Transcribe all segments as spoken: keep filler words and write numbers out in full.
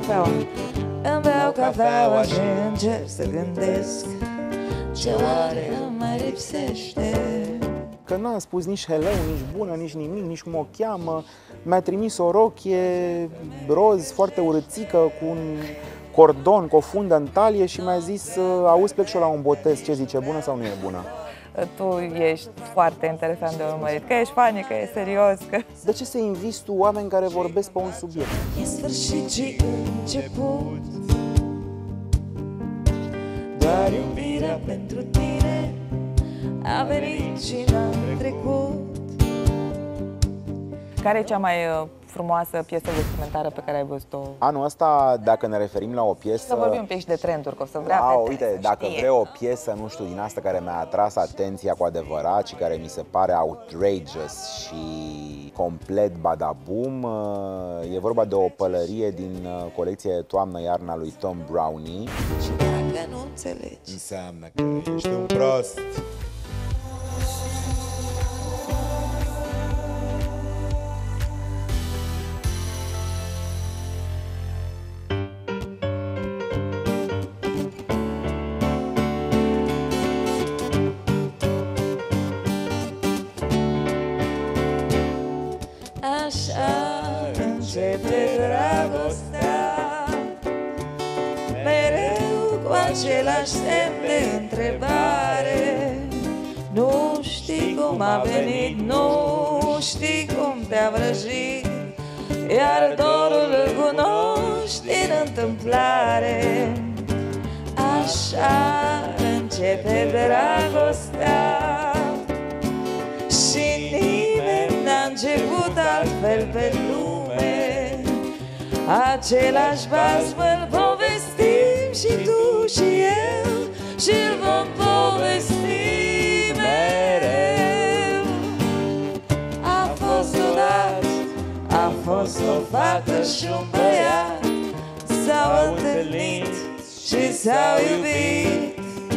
cafeaua. Îmi beau cafeaua și încep să gândesc ce oare îmi mai lipsește. Că n-a spus nici hello, nici bună, nici nimic, nici cum o cheamă. Mi-a trimis o rochie roz foarte urâțică cu un cordon, cu o fundă în talie și mi-a zis: auzi, plec și eu la un botez, ce zice, bună sau nu e bună? Tu ești foarte interesant de urmărit, că ești funny, că e serios, că... De ce să inviți tu oameni care vorbesc pe un subiect? E sfârșit și început, doar iubirea pentru tine a venit și n-a trecut. Care e cea mai frumoasă piesă documentară pe care ai văzut-o? Anul ăsta, dacă ne referim la o piesă... Să vorbim un pic și de trenduri, că o să vrea wow, fete, uite, să dacă știe. vrei o piesă, nu știu, din asta care mi-a atras atenția cu adevărat și care mi se pare outrageous și complet badabum, e vorba de o pălărie din colecție toamnă-iarna lui Tom Brownie. Și dacă nu înțelegi, înseamnă că ești un prost. așa începe dragostea, mereu cu același semn de întrebare. Nu știi cum a venit, nu știi cum te-a vrăjit, iar dorul îl cunoști din întâmplare. Așa începe dragostea și nimeni n-a început altfel pe lume. Același vas îl povestim și tu și eu, și-l vom povesti mereu. A fost odată, a fost o fată și un băiat, s-au întâlnit și s-au iubit.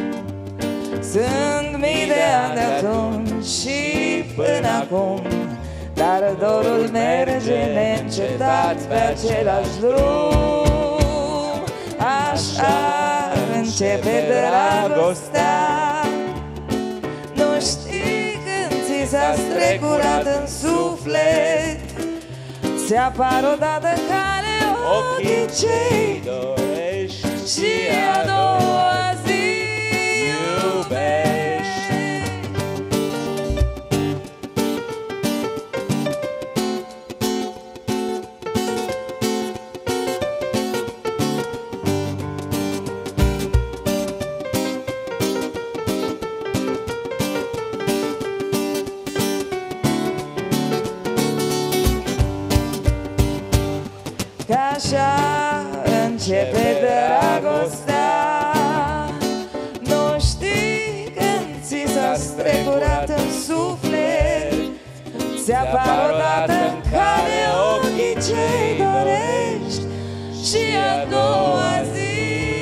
Sunt mii de ani de atunci și până acum, dar dorul merge neîncetat pe același drum. Așa începe dragostea, nu știi când ți s-a strecurat în suflet. Se apar odată în cale ochii cei dorești și a doua zi iubești. Că așa începe dragostea, nu știi când ți s-a strecurat în suflet. Se apar odată în cale ochii cei dorești și a doua zi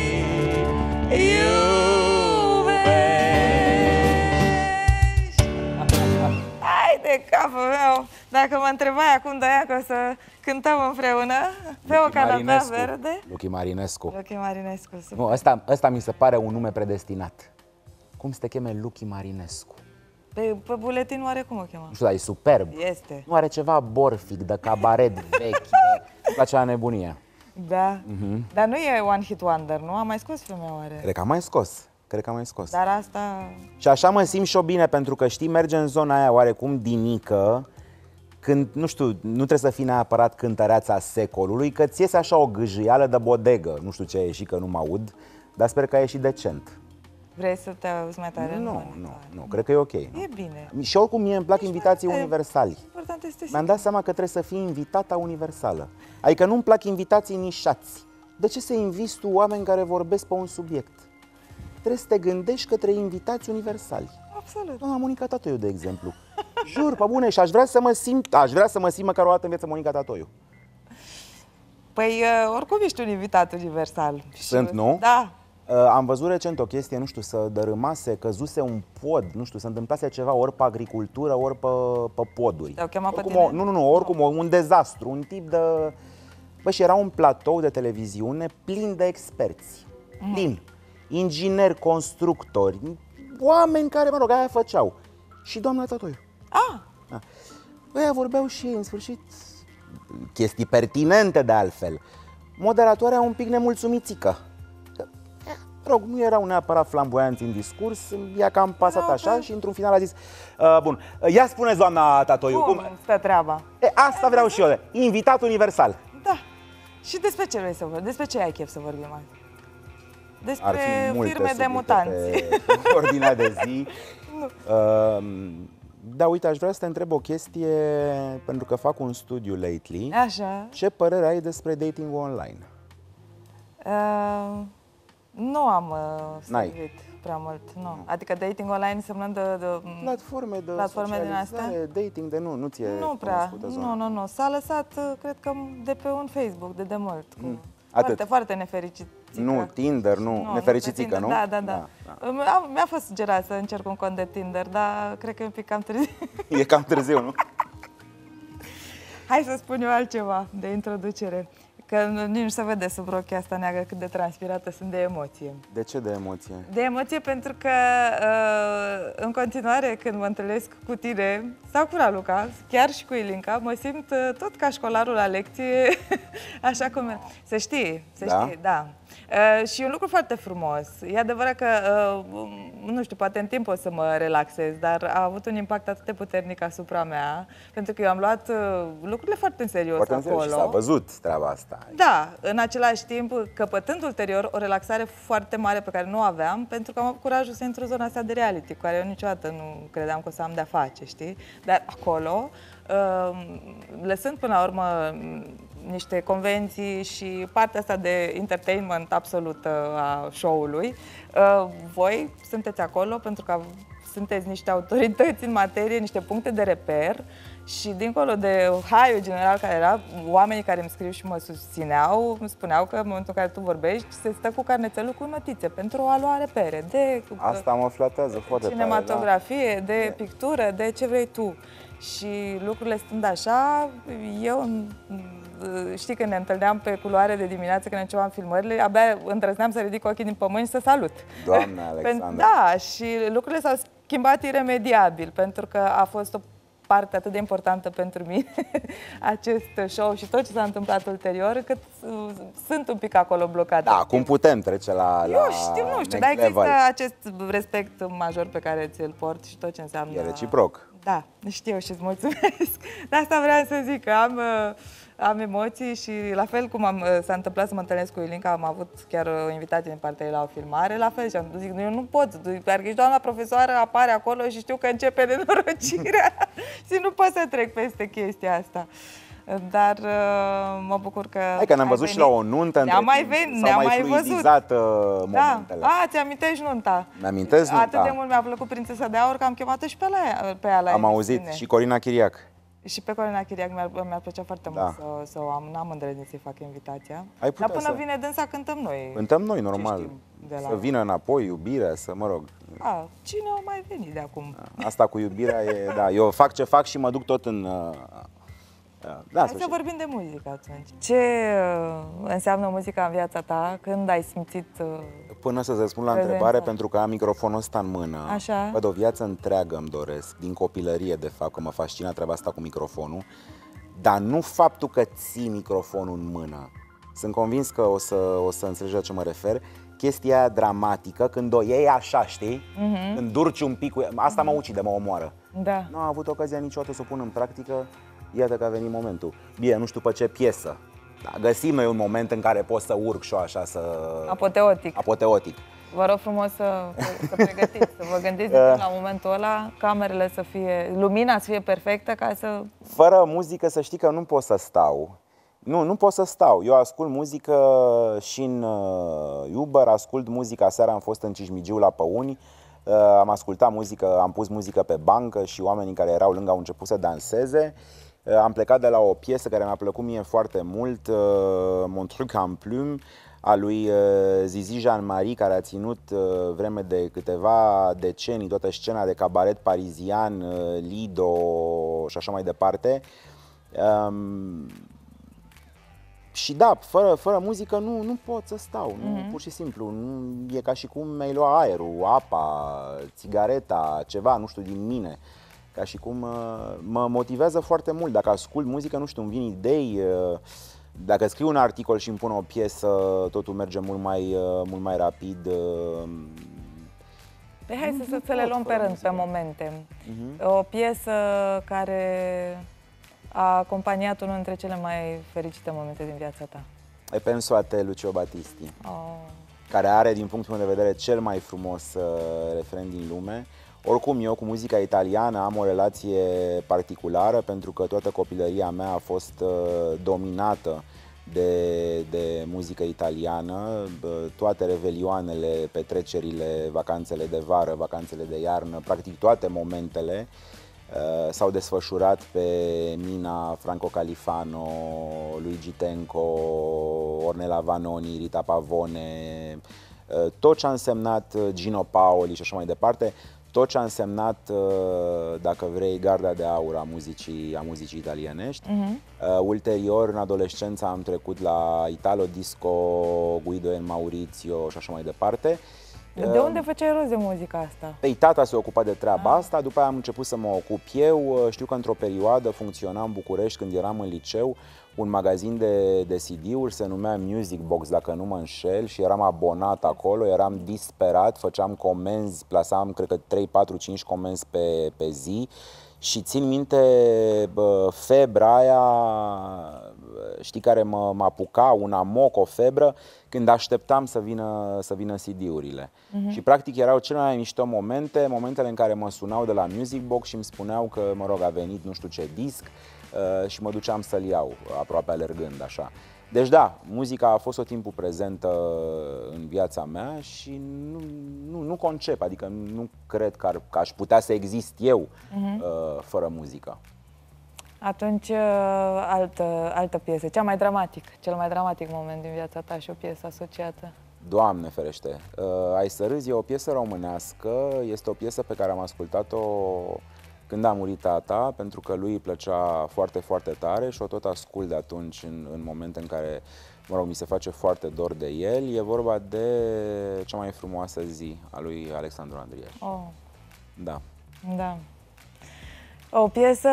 iubești. Hai de capul meu! Dacă mă întrebai acum de aia că o să cântăm împreună pe o canapea verde. Luchi Marinescu. Luchi Marinescu, super. Nu, ăsta, ăsta mi se pare un nume predestinat. Cum să te cheme Luchi Marinescu? Pe, pe buletin oare cum o chemă? Nu știu, dar e superb. Este. Nu are ceva borfic, de cabaret vechi, îmi place la nebunie. Da. Uh-huh. Dar nu e one hit wonder, nu? A mai scos femeia oare? Cred că am mai scos. Cred că am mai scos. Dar asta... Și așa mă simt și eu bine, pentru că, știi, merge în zona aia oarecum dinică, când, nu știu, nu trebuie să fii neapărat cântăreața secolului, că ți iese așa o gâjâială de bodegă. Nu știu ce a ieșit, că nu mă aud, dar sper că a ieșit decent. Vrei să te auzi mai tare? Nu, nu, nu, nu, cred că e ok. E bine. Și oricum mie îmi plac invitații este, universali. Important este Mi-am dat seama că trebuie să fii invitata universală. Adică nu-mi plac invitații nișați. De ce să inviți tu oameni care vorbesc pe un subiect? Trebuie să te gândești către invitați universali. Absolut. Doamna Monica Tatoiu, de exemplu. Jur, pe bune, și aș vrea să mă simt, aș vrea să mă simt măcar o dată în viață Monica Tatoiu. Păi, oricum ești un invitat universal. Sunt, și... nu? Da. Am văzut recent o chestie, nu știu, să dărâmase, căzuse un pod, nu știu, se întâmplase ceva ori pe agricultură, ori pe, pe poduri. Te-au chemat pe oricum, tine? o, nu, nu, nu, oricum o, un dezastru, un tip de... Bă, și era un platou de televiziune plin de experți, mm. plin, ingineri, constructori, oameni care, mă rog, aia făceau. Și doamna Tătoiu. Ah! Da. Ăia vorbeau și ei, în sfârșit, chestii pertinente de altfel. Moderatoarea un pic nemulțumițică. Rog, nu erau neapărat flamboianți în discurs, i-a cam pasat no, așa și într-un final a zis uh, bun, ia spuneți, doamna Tătoiu, cum, cum stă treaba? E, asta vreau și eu, invitat universal. Da. Și despre ce vrei să vorbim? Despre ce ai chef să vorbim mai? Despre Ar fi multe firme de mutanți. pe ordinea de zi. uh, Da, uite, aș vrea să te întreb o chestie, pentru că fac un studiu lately. Așa. Ce părere ai despre dating online? Uh, nu am uh, servit prea mult, nu. nu. Adică dating online însemnând de, de platforme de platforme din astea? Dating de nu, nu ți-e Nu prea, nu, nu, nu. S-a lăsat, cred că, de pe un Facebook de demult. Mm. Foarte, foarte nefericit. Nu, Tinder, nu, nu nefericițică, nu? Da, da, da. da, da. Mi-a fost sugerat să încerc un cont de Tinder, dar cred că e un pic cam târziu. E cam târziu, nu? Hai să spun eu altceva de introducere. Că nici nu se vede sub rochia asta neagră cât de transpirată sunt de emoție. De ce de emoție? De emoție pentru că în continuare când mă întâlnesc cu tine sau cu Raluca, chiar și cu Ilinca, mă simt tot ca școlarul la lecție, așa cum... Să știi, să da? știi, da. Și e un lucru foarte frumos. E adevărat că, nu știu, poate în timp o să mă relaxez, dar a avut un impact atât de puternic asupra mea, pentru că eu am luat lucrurile foarte în serios foarte acolo. Foarte în serios și s-a văzut treaba asta. Da, în același timp, căpătând ulterior o relaxare foarte mare pe care nu o aveam, pentru că am avut curajul să intru în zona asta de reality, cu care eu niciodată nu credeam că o să am de-a face, știi? Dar acolo, lăsând până la urmă niște convenții și partea asta de entertainment absolută a show-ului, voi sunteți acolo pentru că sunteți niște autorități în materie, niște puncte de reper și dincolo de haiul general care era, oamenii care îmi scriu și mă susțineau, îmi spuneau că în momentul în care tu vorbești se stă cu carnețelul cu notițe pentru a lua repere de asta mă flatează foarte cinematografie, tare, da? de pictură, de ce vrei tu. Și lucrurile stând așa, eu, știi, când ne întâlneam pe culoare de dimineață, când începeam filmările, abia îndrăzneam să ridic ochii din pământ și să salut. Doamne, Alexandra! Da, și lucrurile s-au schimbat iremediabil, pentru că a fost o parte atât de importantă pentru mine, acest show și tot ce s-a întâmplat ulterior, cât sunt un pic acolo blocat. Da, cum putem trece la, la Eu știu, nu știu, dar există acest respect major pe care ți-l port și tot ce înseamnă... E reciproc. Da, știu și îți mulțumesc. De asta vreau să zic că am, am emoții și la fel cum am, s-a întâmplat să mă întâlnesc cu Ilinca, am avut chiar o invitație din partea ei la o filmare, la fel și am zis, eu nu pot, pentru că ești doamna profesoară, apare acolo și știu că începe nenorocirea și nu pot să trec peste chestia asta. Dar uh, mă bucur că... Hai că ne-am văzut venit. Și la o nuntă, ne-am mai, venit, ne-am mai, mai văzut. momentele. Da. A, ți-amintești nunta? Mi-amintesc nunta. Atât de mult mi-a plăcut Prințesa de Aur că am chemat-o și pe, la, pe ea la Am auzit și Corina Chiriac. Și pe Corina Chiriac mi-ar mi plăcea foarte da. mult să, să o am. N-am îndrăznit să-i fac invitația. Dar până să... vine dânsa, cântăm noi. Cântăm noi, normal. La... Să vină înapoi iubirea, să mă rog. A, cine o mai veni de acum? Asta cu iubirea e, da, eu fac ce fac și mă duc tot în... Da, Hai să vorbim de muzică atunci. Ce înseamnă muzica în viața ta? Când ai simțit... Până să-ți răspund la prezența. întrebare, pentru că am microfonul ăsta în mână. Așa. Văd, o viață întreagă îmi doresc, din copilărie de fapt, că mă fascină treaba asta cu microfonul, dar nu faptul că ții microfonul în mână. Sunt convins că o să, o să înțelegi la ce mă refer. Chestia aia dramatică, când o iei așa, știi? Uh-huh. Când durci un pic cu... Asta mă ucide, mă omoară. Da. Nu am avut ocazia niciodată să o pun în practică. Iată că a venit momentul. Bine, nu știu pe ce piesă. Da, găsim noi un moment în care pot să urc și eu așa să... Apoteotic. Apoteotic. Vă rog frumos să, să pregătiți, să vă gândiți la momentul ăla, camerele să fie, lumina să fie perfectă ca să... Fără muzică să știi că nu pot să stau. Nu, nu pot să stau. Eu ascult muzică și în Uber, ascult muzică. Seara am fost în Cismigiu la Păuni. Uh, am ascultat muzică, am pus muzică pe bancă și oamenii care erau lângă au început să danseze. Uh, am plecat de la o piesă care mi-a plăcut mie foarte mult, uh, Mon truc en plume, a lui uh, Zizi Jean-Marie, care a ținut uh, vreme de câteva decenii toată scena de cabaret parizian, uh, Lido și așa mai departe. Um, și da, fără, fără muzică nu, nu pot să stau, nu, Mhm. pur și simplu. Nu, e ca și cum mi-ai lua aerul, apa, țigareta, ceva, nu știu, din mine. Ca și cum uh, mă motivează foarte mult. Dacă ascult muzică, nu știu, îmi vin idei. Uh, dacă scriu un articol și îmi pun o piesă, totul merge mult mai, uh, mult mai rapid. Uh, Păi hai Nu- să, nu să le pot luăm pe fără rând, muzică. pe momente. uh-huh. O piesă care a acompaniat unul dintre cele mai fericite momente din viața ta. E penso a te, Lucio Battisti, Oh. care are, din punctul meu de vedere, cel mai frumos uh, refren din lume. Oricum, eu cu muzica italiană am o relație particulară, pentru că toată copilăria mea a fost uh, dominată de, de muzică italiană. Toate revelioanele, petrecerile, vacanțele de vară, vacanțele de iarnă, practic toate momentele uh, s-au desfășurat pe Mina Franco Califano, Luigi Tenco, Ornella Vanoni, Rita Pavone, uh, tot ce a însemnat Gino Paoli și așa mai departe. Tot ce a însemnat, dacă vrei, garda de aur a muzicii, a muzicii italienești. Uh-huh. Uh, ulterior, în adolescență, am trecut la Italo Disco, Guido and Maurizio și așa mai departe. De unde făceai rost de muzica asta? Păi, tata se ocupa de treaba ah. asta, după aia am început să mă ocup eu. Știu că într-o perioadă funcționa în București, când eram în liceu, un magazin de, de C D-uri, se numea Music Box, dacă nu mă înșel, și eram abonat acolo, eram disperat, făceam comenzi, plasam, cred că trei, patru, cinci comenzi pe, pe zi. Și țin minte bă, febra aia, știi, care mă, mă apuca, un amoc, o febră, când așteptam să vină, să vină C D-urile. Uh-huh. Și practic erau cele mai mișto momente, momentele în care mă sunau de la Music Box și îmi spuneau că, mă rog, a venit nu știu ce disc uh, și mă duceam să-l iau, aproape alergând, așa. Deci da, muzica a fost tot timpul prezentă în viața mea și nu, nu, nu concep, adică nu cred că, ar, că aș putea să exist eu uh-huh. uh, fără muzică. Atunci, uh, altă, altă piesă, cea mai dramatic, cel mai dramatic moment din viața ta și o piesă asociată. Doamne ferește! Uh, Ai să râzi e o piesă românească, este o piesă pe care am ascultat-o când a murit tata, pentru că lui îi plăcea foarte, foarte tare și o tot ascult de atunci în, în momente în care, mă rog, mi se face foarte dor de el. E vorba de Cea mai frumoasă zi a lui Alexandru Andriaș. Oh. Da. Da. O piesă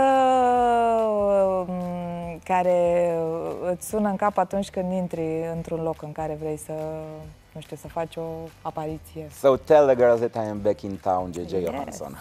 care îți sună în cap atunci când intri într-un loc în care vrei să, nu știu, să faci o apariție. So tell the girls that I am back in town, J J yes. Johansson.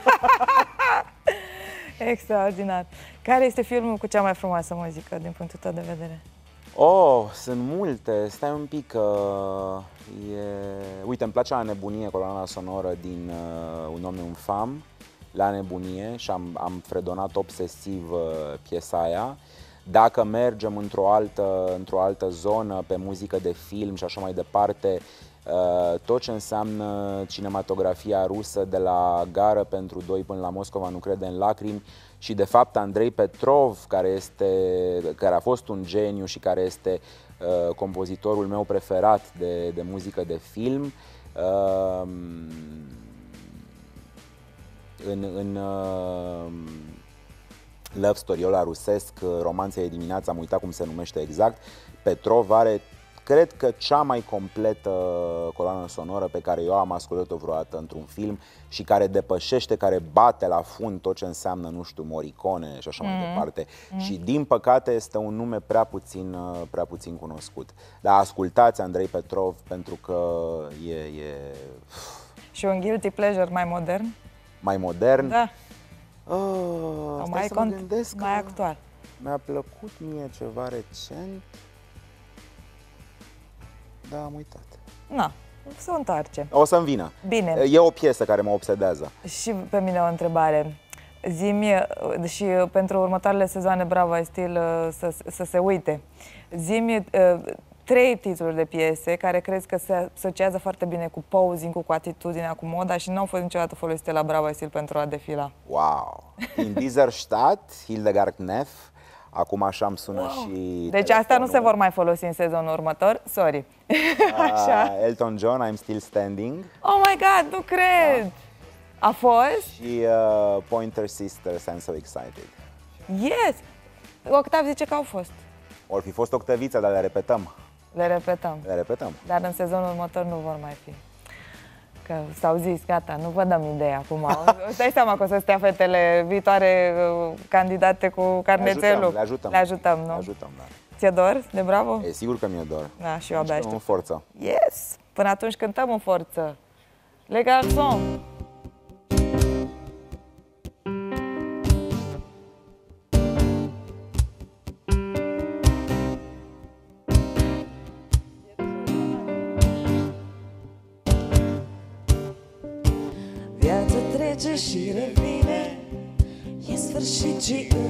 Extraordinar. Care este filmul cu cea mai frumoasă muzică din punctul tău de vedere? Oh, sunt multe. Stai un pic. Uh, e... Uite, îmi place La nebunie, coloana sonoră din uh, Un om e un fam. La nebunie, și am, am fredonat obsesiv uh, piesa aia. Dacă mergem într-o altă, într-o altă zonă pe muzică de film și așa mai departe, uh, tot ce înseamnă cinematografia rusă, de la Gară pentru doi până la Moscova nu crede în lacrimi, și de fapt Andrei Petrov, care, este, care a fost un geniu și care este uh, compozitorul meu preferat de, de muzică de film. Uh, în, în uh, Love Story, ăla rusesc, Romanța e dimineața, am uitat cum se numește exact, Petrov are, cred că, cea mai completă coloană sonoră pe care eu am ascultat-o vreodată într-un film și care depășește, care bate la fund tot ce înseamnă, nu știu, Morricone și așa mm-hmm. mai departe. Mm-hmm. Și din păcate este un nume prea puțin, prea puțin cunoscut. Dar ascultați Andrei Petrov, pentru că e... e... Și un guilty pleasure mai modern? Mai modern? Da. Oh, mai, să mă gândesc mai actual. Mi-a plăcut mie ceva recent, dar am uitat. Na, se întoarce. O să-mi vină. Bine. E o piesă care mă obsedează. Și pe mine o întrebare. Zi-mi, și pentru următoarele sezoane Bravo I Still să, să se uite, zi-mi trei titluri de piese care crezi că se asociază foarte bine cu posing, cu atitudinea, cu moda și nu au fost niciodată folosite la Bravo I Still pentru a defila. Wow! In dieser Stadt, Hildegard Neff. Acum așa îmi sună wow. și Deci astea nu se vor mai folosi în sezonul următor, sorry. Așa. Uh, Elton John, I'm Still Standing. Oh my God, nu cred! Da. A fost? Și uh, Pointer Sisters, I'm So Excited. Yes! Octav zice că au fost. Or fi fost octăvița, dar le repetăm. Le repetăm. Le repetăm. Dar în sezonul următor nu vor mai fi. Că s-au zis, gata, nu vă dăm idee acum. Îți dai seama că o să stea fetele viitoare candidate cu carnețelul. Le ajutăm, le ajutăm. nu? Le ajutăm, da. Ți-e dor de Bravo? E sigur că mi-e dor. Da, și eu abia aștept. în forță. Yes! Până atunci cântăm în forță. Le garçons! Viața trece și revine, e sfârșit și în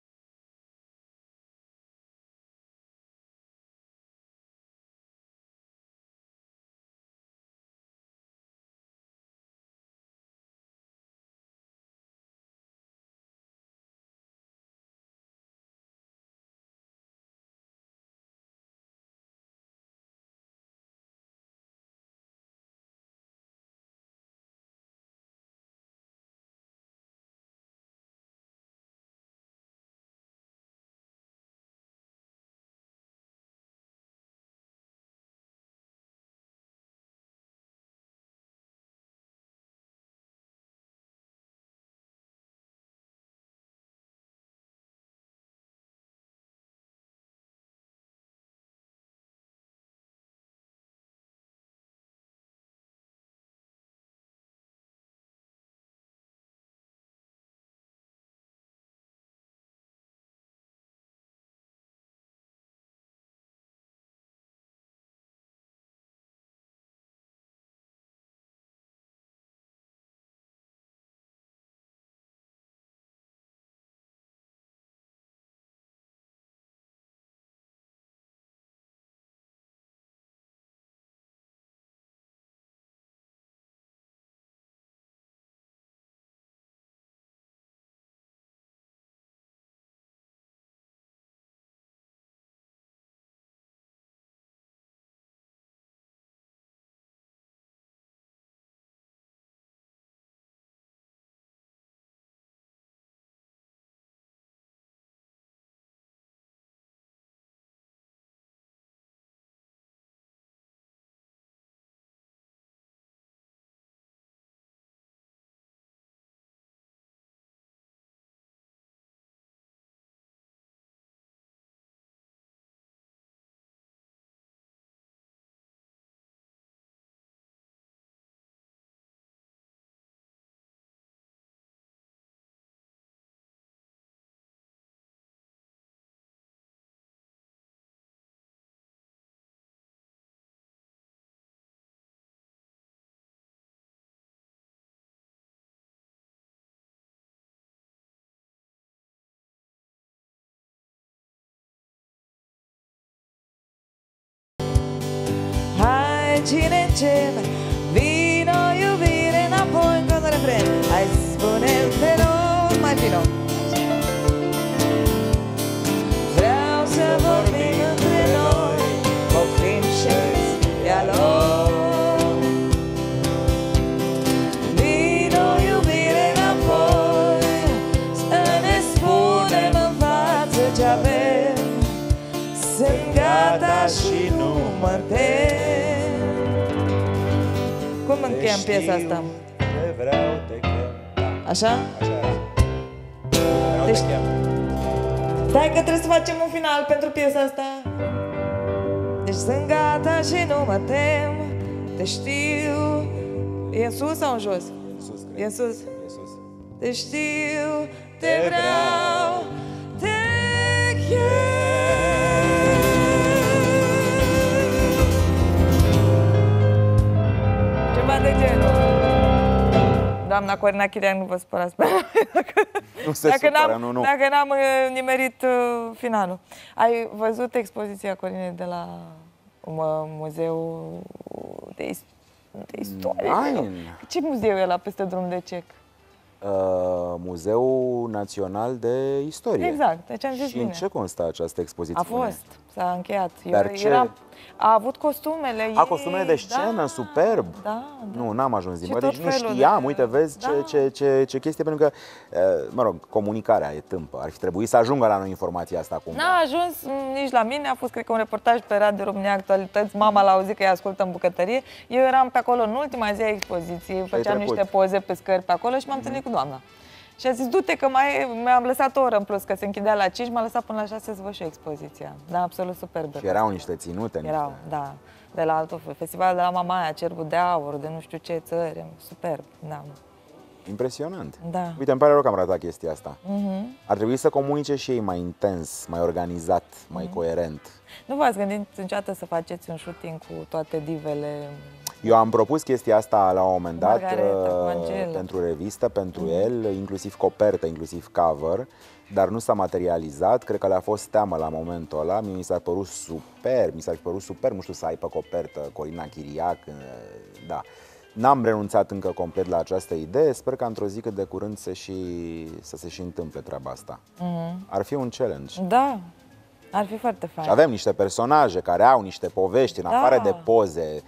cine începe, vino iubire înapoi încă un refren. Hai spune-mi te rog, mai vino. Vreau să vorbim între noi, oprim și dialog. Vino iubire înapoi, să ne spunem în față ce avem. Sunt gata și nu mă tem. Cum încheiem piesa asta? Te vreau, te chem. Da. Așa? Așa era. Vreau, Deci- te chem. Stai că trebuie să facem un final pentru piesa asta. Deci sunt gata și nu mă tem. Te știu. E în sus sau în jos? În sus, cred. E în sus. E sus. Te știu, te Te vreau, te chem. Ceva de genul. Doamna Corina Chiriac, nu vă spărați pe mine dacă, Nu se dacă supără, n-am, nu, nu. dacă n-am uh, nimerit uh, finalul. Ai văzut expoziția, Corine, de la mă, Muzeul de, is- de Istorie? Nein. Ce muzeu e ăla peste drum de Cec? Uh, Muzeul Național de Istorie. Exact, deci am zis Și bine. în ce constă această expoziție? A fost, s-a încheiat. Dar Eu, ce- era, a avut costumele ei. A, costumele de scenă, da, superb. Da, da. Nu, n-am ajuns din Și bă, tot deci nu felul știam, de- uite, vezi ce, Da. ce, ce, ce chestie, pentru că, uh, mă rog, comunicarea e tâmpă. Ar fi trebuit să ajungă la noi informația asta cumva. N-a ajuns m, nici la mine, a fost, cred că, un reportaj pe Radio România Actualități. Mama l-a auzit că îi ascultă în bucătărie. Eu eram pe acolo în ultima zi a expoziției, făceam trecut. niște poze pe scări pe acolo și m-am întâlnit cu doamna. Și a zis, du-te că mai mi-am lăsat o oră în plus, că se închidea la cinci, m-a lăsat până la șase să văd și expoziția. Da, absolut superbă. Și erau niște ținute. Erau, niște... da. De la altul festival de la Mamaia, Cerbul de Aur, de nu știu ce țări, superb, da. Impresionant. Da. Uite, îmi pare rău că am ratat chestia asta. Mhm. Ar trebui să comunice și ei mai intens, mai organizat, mai coerent. Nu v-ați gândit niciodată să faceți un shooting cu toate divele? Eu am propus chestia asta la un moment dat Margareta, cu uh, Angela. pentru revistă, pentru el, inclusiv copertă, inclusiv cover, dar nu s-a materializat. Cred că le-a fost teamă la momentul ăla. Mie mi s-a părut super, mi s-a părut super, nu știu, să ai pe copertă Corina Chiriac, uh, da. N-am renunțat încă complet la această idee, sper că într-o zi cât de curând să, și, să se și întâmple treaba asta. Mhm. Ar fi un challenge. Da, ar fi foarte fain. Și avem niște personaje care au niște povești, în Da. afară de poze,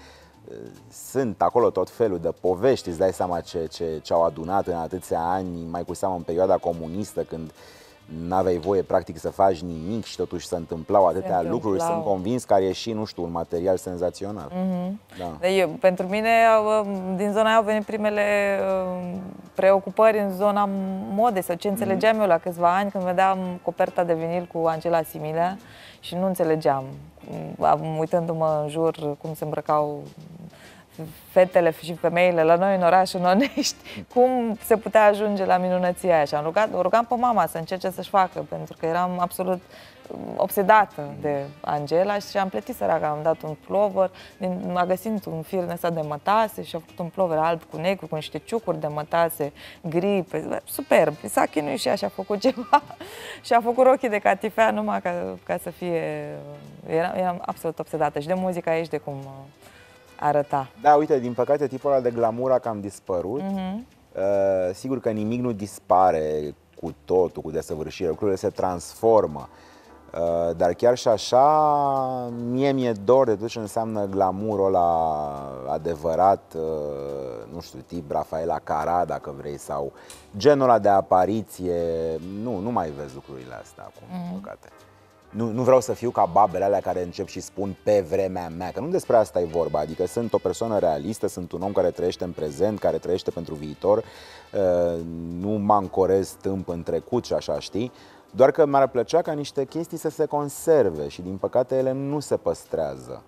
sunt acolo tot felul de povești, îți dai seama ce, ce, ce au adunat în atâția ani, mai cu seamă în perioada comunistă, când n-aveai voie practic să faci nimic și totuși se întâmplau atâtea întâmplau. lucruri. Sunt convins că ar ieși, nu știu, un material senzațional. Mm-hmm. Da. Eu, pentru mine, din zona aia au venit primele uh, preocupări în zona modei, sau ce înțelegeam mm-hmm. eu la câțiva ani, când vedeam coperta de vinil cu Angela Similea și nu înțelegeam, uitându-mă în jur cum se îmbrăcau fetele și femeile la noi în oraș, în Onești, cum se putea ajunge la minunăția aia. Și am rugat, o rugam pe mama să încerce să-și facă, pentru că eram absolut obsedată de Angela și am plătit săraca, am dat un plover, din, a găsit un fir în ăsta de mătase și a făcut un plover alb cu negru, cu niște ciucuri de mătase gri, pe, superb. S-a chinuit și ea și a făcut ceva și a făcut rochii de catifea numai ca, ca să fie... Eram, eram absolut obsedată și de muzica aici, de cum arăta. Da, uite, din păcate tipul ăla de glamour a cam dispărut. Mm-hmm. Uh, sigur că nimic nu dispare cu totul, cu desăvârșire, lucrurile se transformă. Uh, dar chiar și așa, mie mi-e dor de tot ce înseamnă glamourul ăla adevărat, uh, nu știu, tip Rafaela Cara, dacă vrei, sau genul ăla de apariție. Nu, nu mai vezi lucrurile astea acum, mm-hmm. din păcate. Nu, nu vreau să fiu ca babele alea care încep și spun pe vremea mea, că nu despre asta e vorba, adică sunt o persoană realistă, sunt un om care trăiește în prezent, care trăiește pentru viitor, nu mă ancorez tâmp în trecut și așa, știi? Doar că mi-ar plăcea ca niște chestii să se conserve și din păcate ele nu se păstrează.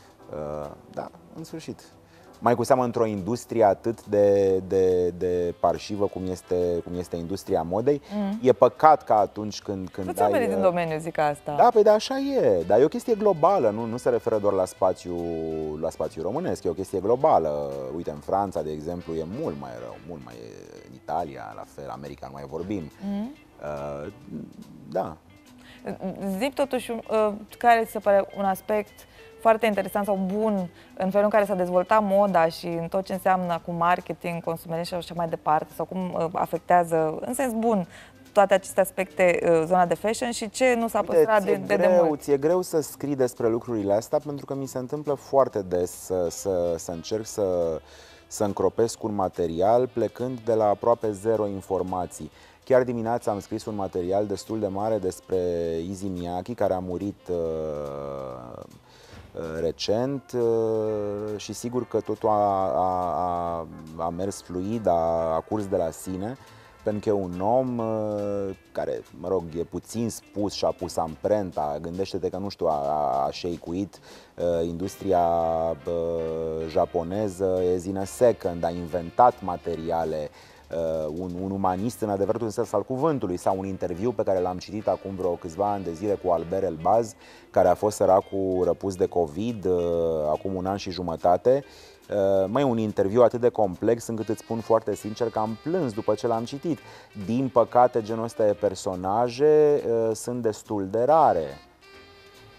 Da, în sfârșit. Mai cu seamă într-o industrie atât de, de, de parșivă cum este, cum este industria modei, mm. e păcat că atunci când, când Nu-ți-am venit din domeniu, zic asta. Da, păi da, așa e, dar e o chestie globală, nu, nu se referă doar la spațiu, la spațiu românesc, e o chestie globală. Uite, în Franța, de exemplu, e mult mai rău, mult mai e, în Italia, la fel, America, nu mai vorbim. Mm. Uh, da. Zic totuși, uh, care ți se pare un aspect foarte interesant sau bun în felul în care s-a dezvoltat moda și în tot ce înseamnă cu marketing, consumerist și așa mai departe, sau cum uh, afectează, în sens bun, toate aceste aspecte, uh, zona de fashion și ce nu s-a păstrat de, de, de mult. Ți-e greu să scrii despre lucrurile astea pentru că mi se întâmplă foarte des să, să, să încerc să, să încropesc un material plecând de la aproape zero informații. Chiar dimineața am scris un material destul de mare despre Issey Miyake, care a murit uh, recent uh, și sigur că totul a, a, a mers fluid, a, a curs de la sine, pentru că e un om uh, care, mă rog, e puțin spus și a pus amprenta. Gândește-te că, nu știu, a, a shake-uit uh, industria uh, japoneză as in a second, a inventat materiale. Uh, un, un umanist în adevăratul sens al cuvântului, sau un interviu pe care l-am citit acum vreo câțiva ani de zile cu Albert Elbaz, care a fost săracul răpus de COVID uh, acum un an și jumătate. Uh, mai un interviu atât de complex încât îți spun foarte sincer că am plâns după ce l-am citit. Din păcate, genul ăsta de personaje uh, sunt destul de rare.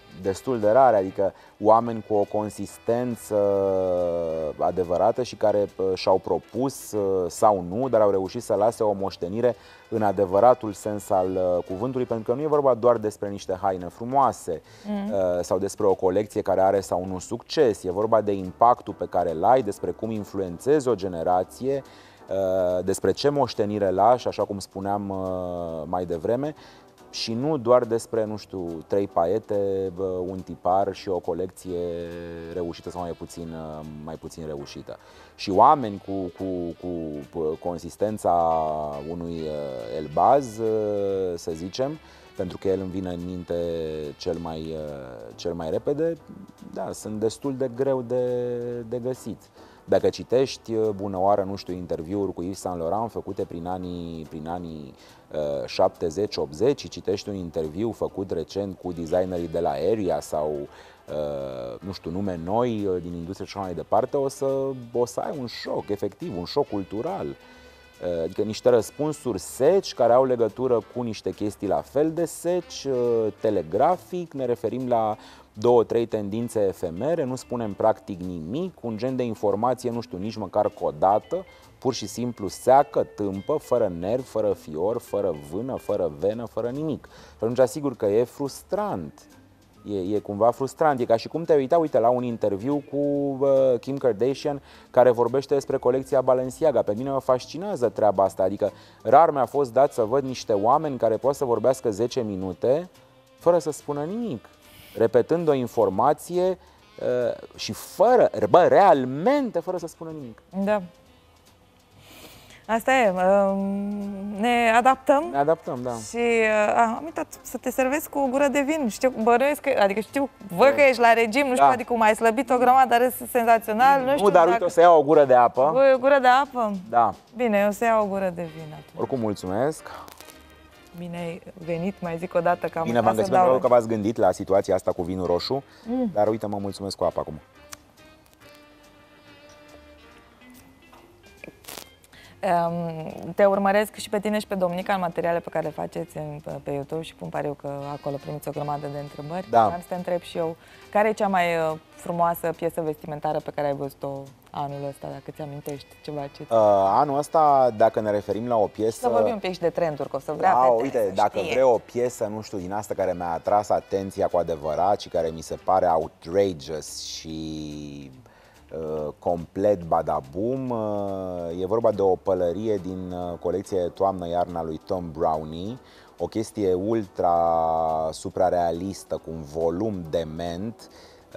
destul de rare, adică oameni cu o consistență adevărată și care și-au propus sau nu, dar au reușit să lase o moștenire în adevăratul sens al cuvântului, pentru că nu e vorba doar despre niște haine frumoase mm. sau despre o colecție care are sau nu succes, e vorba de impactul pe care îl ai, despre cum influențezi o generație, despre ce moștenire lași, așa cum spuneam mai devreme, și nu doar despre, nu știu, trei paiete, un tipar și o colecție reușită sau mai puțin, mai puțin reușită. Și oameni cu, cu, cu consistența unui Elbaz, să zicem, pentru că el îmi vine în minte cel mai, cel mai repede, da, sunt destul de greu de, de găsit. Dacă citești bună oară, nu știu, interviuri cu Yves Saint Laurent făcute prin anii, prin anii uh, șaptezeci optzeci, și citești un interviu făcut recent cu designerii de la Area sau, uh, nu știu, nume noi uh, din industrie și așa mai departe, o să, o să ai un șoc, efectiv, un șoc cultural. Uh, adică niște răspunsuri seci care au legătură cu niște chestii la fel de seci, uh, telegrafic, ne referim la două, trei tendințe efemere, nu spunem practic nimic, un gen de informație, nu știu, nici măcar codată, pur și simplu seacă, tâmpă, fără nervi, fără fior, fără vână, fără venă, fără nimic. Și atunci asigur că e frustrant. E, e cumva frustrant. E ca și cum te uita, uite, la un interviu cu uh, Kim Kardashian care vorbește despre colecția Balenciaga. Pe mine mă fascinează treaba asta. Adică rar mi-a fost dat să văd niște oameni care pot să vorbească zece minute fără să spună nimic, repetând o informație uh, și fără, bă, realmente fără să spună nimic. Da. Asta e. Uh, ne adaptăm. Ne adaptăm, da. Și uh, am uitat să te servesc cu o gură de vin. Știu, bănuiesc că, adică știu, văd că ești la regim, nu știu, da. Adică cum ai slăbit o grămadă, dar e senzațional. Nu, nu știu dar dacă... uite, o să iau o gură de apă. O gură de apă? Da. Bine, o să iau o gură de vin atunci. Oricum, mulțumesc. Bine ai venit, mai zic o dată că am Bine v-am găsit, pentru că v-ați gândit la situația asta cu vinul roșu, mm. dar uite, mă mulțumesc cu apă acum. Te urmăresc și pe tine și pe Domnica în materiale pe care le faceți pe YouTube și pun pariu că acolo primiți o grămadă de întrebări. Da. Am să te întreb și eu, care e cea mai frumoasă piesă vestimentară pe care ai văzut-o anul ăsta, dacă ți-amintești ceva ce... Uh, anul ăsta, dacă ne referim la o piesă... Să vorbim un pic și de trenduri, că o să vrea da, fetele, uite, să dacă știe. vrei o piesă, nu știu, din asta care mi-a atras atenția cu adevărat și care mi se pare outrageous și... Uh, complet badabum, uh, e vorba de o pălărie din uh, colecția toamnă-iarna lui Thom Browne, o chestie ultra suprarealistă, cu un volum dement,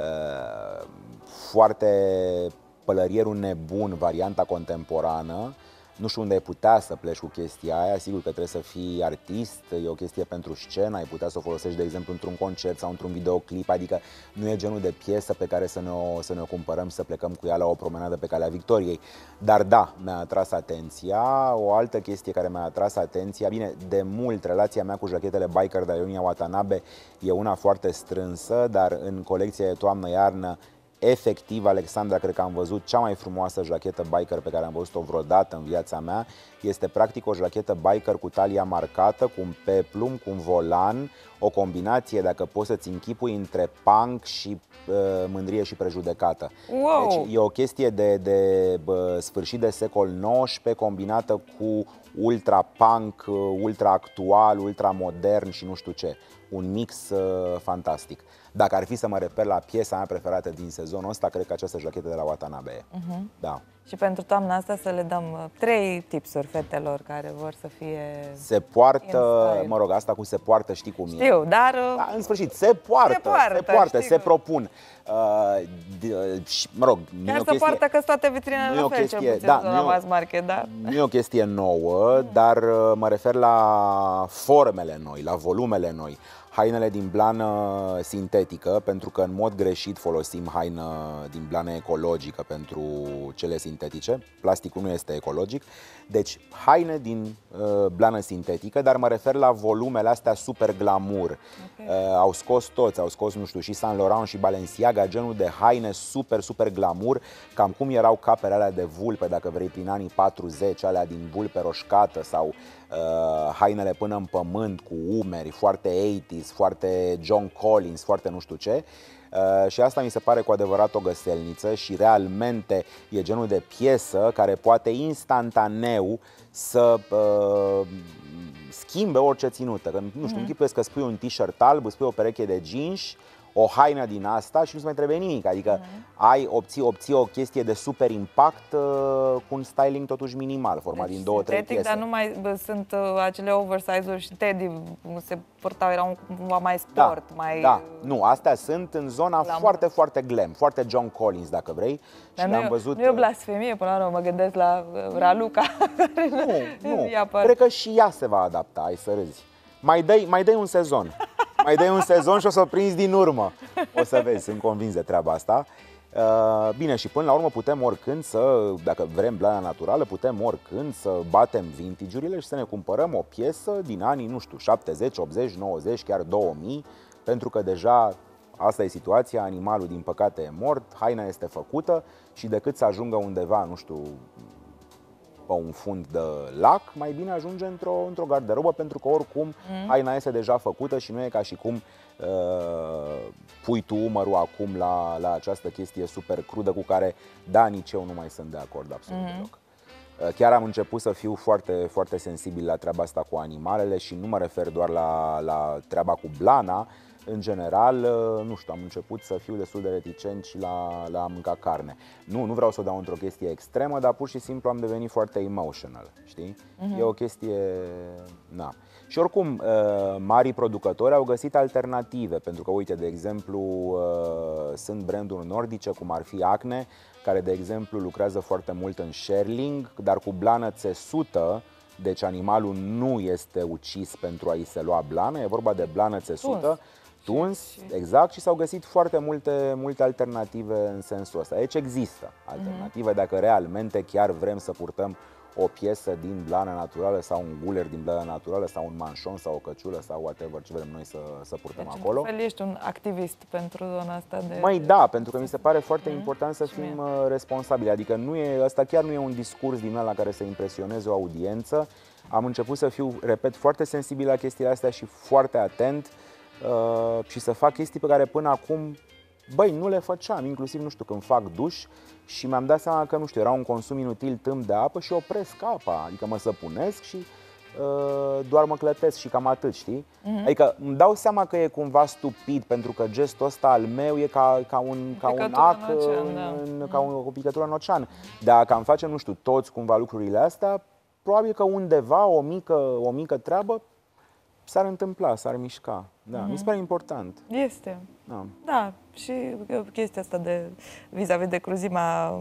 uh, foarte pălărierul nebun, varianta contemporană. Nu știu unde ai putea să pleci cu chestia aia, sigur că trebuie să fii artist, e o chestie pentru scenă, ai putea să o folosești, de exemplu, într-un concert sau într-un videoclip, adică nu e genul de piesă pe care să ne o, să ne o cumpărăm, să plecăm cu ea la o promenadă pe Calea Victoriei. Dar da, mi-a atras atenția. O altă chestie care mi-a atras atenția, bine, de mult, relația mea cu jachetele biker de Ionia Watanabe e una foarte strânsă, dar în colecția de toamnă-iarnă, efectiv, Alexandra, cred că am văzut cea mai frumoasă jachetă biker pe care am văzut-o vreodată în viața mea. Este practic o jachetă biker cu talia marcată, cu un peplum, cu un volan, o combinație, dacă poți să-ți închipui, între punk și uh, mândrie și prejudecată. Wow. Deci e o chestie de, de bă, sfârșit de secol nouăsprezece combinată cu ultra punk, ultra actual, ultra modern și nu știu ce. Un mix uh, fantastic. Dacă ar fi să mă refer la piesa mea preferată din sezonul ăsta, cred că această jachetă de la Watanabe e. Uh-huh. Da. Și pentru toamna asta să le dăm uh, trei tipsuri fetelor care vor să fie... Se poartă, mă rog, asta cu se poartă, știi cum e. Știu, dar... Uh, da, în sfârșit, se poartă, se poartă, se, poartă, se propun. Uh, de, și, mă rog, nu chiar e o se chestie, poartă că toate vitrinele la fel, chestie, cel puțin da, la mass market, da? Nu e o chestie nouă, mm. dar uh, mă refer la formele noi, la volumele noi. Hainele din blană sintetică, pentru că în mod greșit folosim haină din blană ecologică pentru cele sintetice. Plasticul nu este ecologic. Deci haine din uh, blană sintetică, dar mă refer la volumele astea super glamour. Okay. Uh, au scos toți, au scos, nu știu, și Saint Laurent și Balenciaga, genul de haine super, super glamour, cam cum erau capele alea de vulpe, dacă vrei, prin anii patruzeci, alea din vulpe roșcată sau uh, hainele până în pământ cu umeri, foarte optzeci, Davis, foarte John Collins, foarte nu știu ce. Uh, și asta mi se pare cu adevărat o găselniță și realmente e genul de piesă care poate instantaneu să uh, schimbe orice ținută. Că, nu știu, mm-hmm. închipuiesc că spui un t-shirt alb, spui o pereche de jeans, o haină din asta și nu-ți mai trebuie nimic. Adică mm-hmm. ai, obții, obții o chestie de super impact uh, cu un styling totuși minimal, format deci, din două, trei piese. Dar nu mai bă, sunt uh, acele oversize-uri și Teddy se purtau, erau cumva mai sport, da, mai... Da, nu, astea sunt în zona la foarte, mult. foarte glam, foarte John Collins, dacă vrei. Dar și nu, am văzut... nu e o blasfemie, până la urmă, mă gândesc la uh, Raluca. Nu, nu, cred că și ea se va adapta, ai să râzi. Mai dai, mai dai un sezon. Mai dai un sezon și o să o prinzi din urmă. O să vezi, sunt convins de treaba asta. Bine, și până la urmă putem oricând să, dacă vrem blana naturală, putem oricând să batem vintage-urile și să ne cumpărăm o piesă din anii, nu știu, șaptezeci, optzeci, nouăzeci, chiar două mii, pentru că deja asta e situația, animalul din păcate e mort, haina este făcută și decât să ajungă undeva, nu știu, pe un fund de lac, mai bine ajunge într-o într-o garderobă, pentru că oricum mm. haina este deja făcută și nu e ca și cum uh, pui tu umărul acum la, la această chestie super crudă cu care, da, nici eu nu mai sunt de acord absolut mm. deloc. Uh, chiar am început să fiu foarte, foarte sensibil la treaba asta cu animalele și nu mă refer doar la, la treaba cu blana. În general, nu știu, am început să fiu destul de reticent și la, la a mânca carne. Nu, nu vreau să o dau într-o chestie extremă, dar pur și simplu am devenit foarte emotional, știi? Uh-huh. E o chestie... Na. Și oricum, marii producători au găsit alternative, pentru că, uite, de exemplu, sunt branduri nordice, cum ar fi Acne, care, de exemplu, lucrează foarte mult în shearling, dar cu blană țesută. Deci animalul nu este ucis pentru a-i se lua blană, e vorba de blană țesută, tuns, exact, și s-au găsit foarte multe, multe alternative în sensul ăsta. Deci există alternative, mm-hmm. dacă realmente chiar vrem să purtăm o piesă din blană naturală sau un guler din blană naturală sau un manșon sau o căciulă sau whatever ce vrem noi să, să purtăm deci, acolo. Deci, ești un activist pentru zona asta de... Mai da, pentru că mi se pare foarte mm-hmm. important să fim mie. responsabili. Adică nu e, ăsta chiar nu e un discurs din ăla care să impresioneze o audiență. Am început să fiu, repet, foarte sensibil la chestiile astea și foarte atent uh, și să fac chestii pe care până acum, băi, nu le făceam, inclusiv, nu știu, când fac duș și mi-am dat seama că, nu știu, era un consum inutil tâmp de apă și opresc apa, adică mă săpunesc și uh, doar mă clătesc și cam atât, știi? Uh-huh. Adică îmi dau seama că e cumva stupid, pentru că gestul ăsta al meu e ca, ca un, ca un ac, în ocean, în, da. în, ca un, o picătură în ocean. Dacă am face, nu știu, toți cumva lucrurile astea, probabil că undeva o mică, o mică treabă s-ar întâmpla, s-ar mișca. Da, mm-hmm. mi se pare important. Este. Da. Da, și chestia asta de vis-a-vis de cruzimea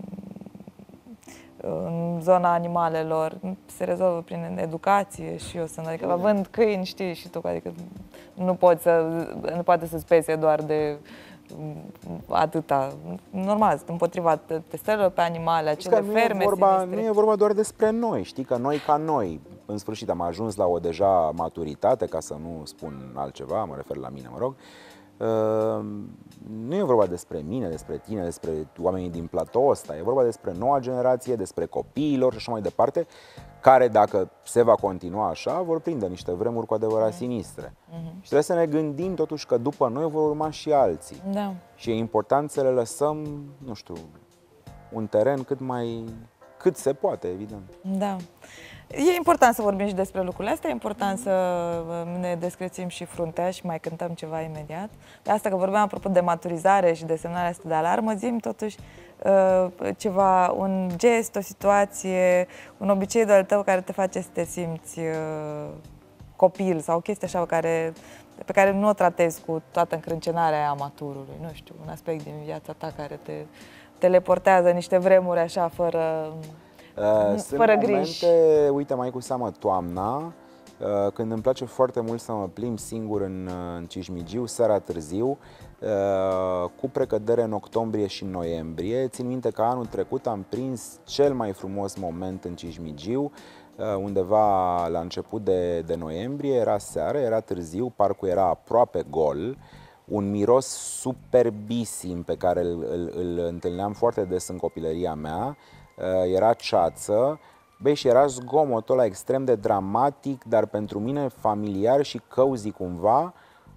în zona animalelor se rezolvă prin educație și eu sunt, adică având câini, știi, și tu, adică nu poți să, nu poate să-ți pese doar de atâta. Normal, sunt împotriva testărilor pe animale, acele nu ferme e vorba, sinistre. Nu e vorba doar despre noi, știi, că noi ca noi, în sfârșit am ajuns la o deja maturitate, ca să nu spun altceva, mă refer la mine, mă rog. Uh, nu e vorba despre mine, despre tine, despre oamenii din platoul ăsta, e vorba despre noua generație, despre copiilor și așa mai departe, care, dacă se va continua așa, vor prinde niște vremuri cu adevărat sinistre. Uh-huh. Și trebuie să ne gândim totuși că după noi vor urma și alții. Da. Și e important să le lăsăm, nu știu, un teren cât mai, cât se poate, evident. Da. E important să vorbim și despre lucrurile astea, e important să ne descrețim și fruntea și mai cântăm ceva imediat. De asta că vorbeam apropo de maturizare și de semnarea asta de alarmă, zi-mi totuși ceva, un gest, o situație, un obicei de-al tău care te face să te simți copil sau o chestie așa pe care, pe care nu o tratezi cu toată încrâncenarea amaturului, nu știu, un aspect din viața ta care te teleportează niște vremuri așa fără... Sunt fără momente, griji. uite, mai cu seamă toamna, când îmi place foarte mult să mă plimb singur în, în Cismigiu, seara târziu, cu precădere în octombrie și în noiembrie. Țin minte că anul trecut am prins cel mai frumos moment în Cismigiu, undeva la început de, de noiembrie, era seară, era târziu, parcul era aproape gol, un miros superbisim pe care îl, îl, îl întâlneam foarte des în copilăria mea. Era ceață, băi, și era zgomotul ăla extrem de dramatic, dar pentru mine familiar și cozy cumva.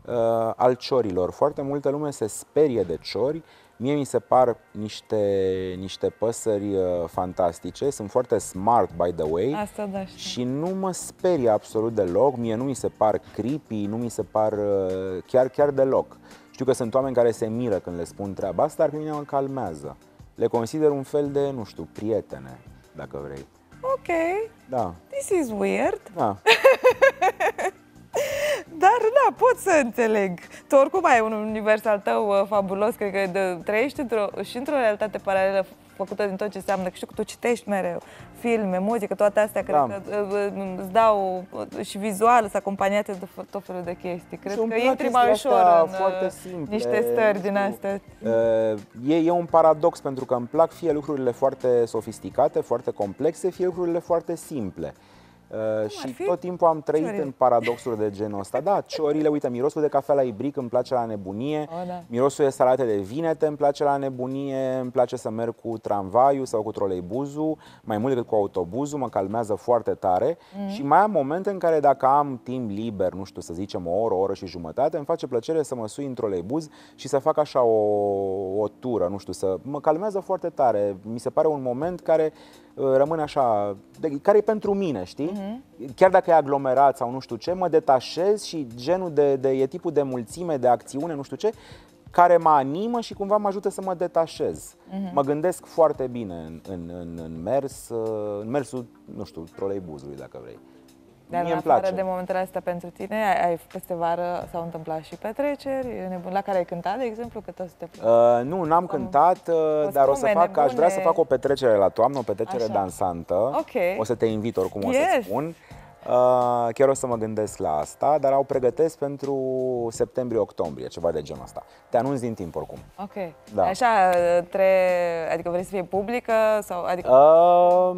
uh, al ciorilor. Foarte multă lume se sperie de ciori. Mie mi se par niște, niște păsări uh, fantastice, sunt foarte smart, by the way. Asta da, știu. Și nu mă sperie absolut deloc, mie nu mi se par creepy, nu mi se par uh, chiar, chiar deloc. Știu că sunt oameni care se miră când le spun treaba asta, dar pe mine mă calmează. Le consider un fel de, nu știu, prietene, dacă vrei. Ok, Da, this is weird. da. Dar da, pot să înțeleg. Tu oricum ai un univers al tău uh, fabulos, cred că de, trăiești într-o, și într-o realitate paralelă făcută din tot ce înseamnă, că știu că tu citești mereu, filme, muzică, toate astea, cred Da. că uh, îți dau uh, și vizual, sunt acompaniate de f- tot felul de chestii. Cred Și îmi că plac intri mai chestiile ușor astea în foarte uh, simple, niște stări din nu știu. astea. Uh, E, e un paradox pentru că îmi plac fie lucrurile foarte sofisticate, foarte complexe, fie lucrurile foarte simple. Uh, și fi? tot timpul am trăit Ciorile. în paradoxuri de genul ăsta. Da, ciorile, uite, mirosul de cafea la ibric îmi place la nebunie, O, da. mirosul de salate de vinete îmi place la nebunie, îmi place să merg cu tramvaiul sau cu troleibuzul, mai mult decât cu autobuzul, mă calmează foarte tare. Mm. Și mai am momente în care dacă am timp liber, nu știu, să zicem o oră, o oră și jumătate, îmi face plăcere să mă sui în troleibuz și să fac așa o, o tură, nu știu, să mă calmează foarte tare. Mi se pare un moment care uh, rămâne așa, de, care e pentru mine, știi? Mm-hmm. Chiar dacă e aglomerat sau nu știu ce, mă detașez și genul de, de e tipul de mulțime, de acțiune, nu știu ce, care mă animă și cumva mă ajută să mă detașez. Mm-hmm. Mă gândesc foarte bine în, în, în, în mers, în mersul, nu știu, troleibuzului, dacă vrei. Dar Mie în îmi afară place. de momentele astea pentru tine, ai, ai peste vară s-au întâmplat și petreceri nebun, la care ai cântat, de exemplu, că tot te Uh, nu, n-am cântat, uh, dar o să fac, aș vrea să fac o petrecere la toamnă, o petrecere Așa. dansantă. Ok. O să te invit oricum, o Yes. să spun. Uh, chiar o să mă gândesc la asta, dar o pregătesc pentru septembrie-octombrie, ceva de genul ăsta. Te anunț din timp oricum. Ok. Da. Așa, tre... adică vrei să fie publică sau adică Uh,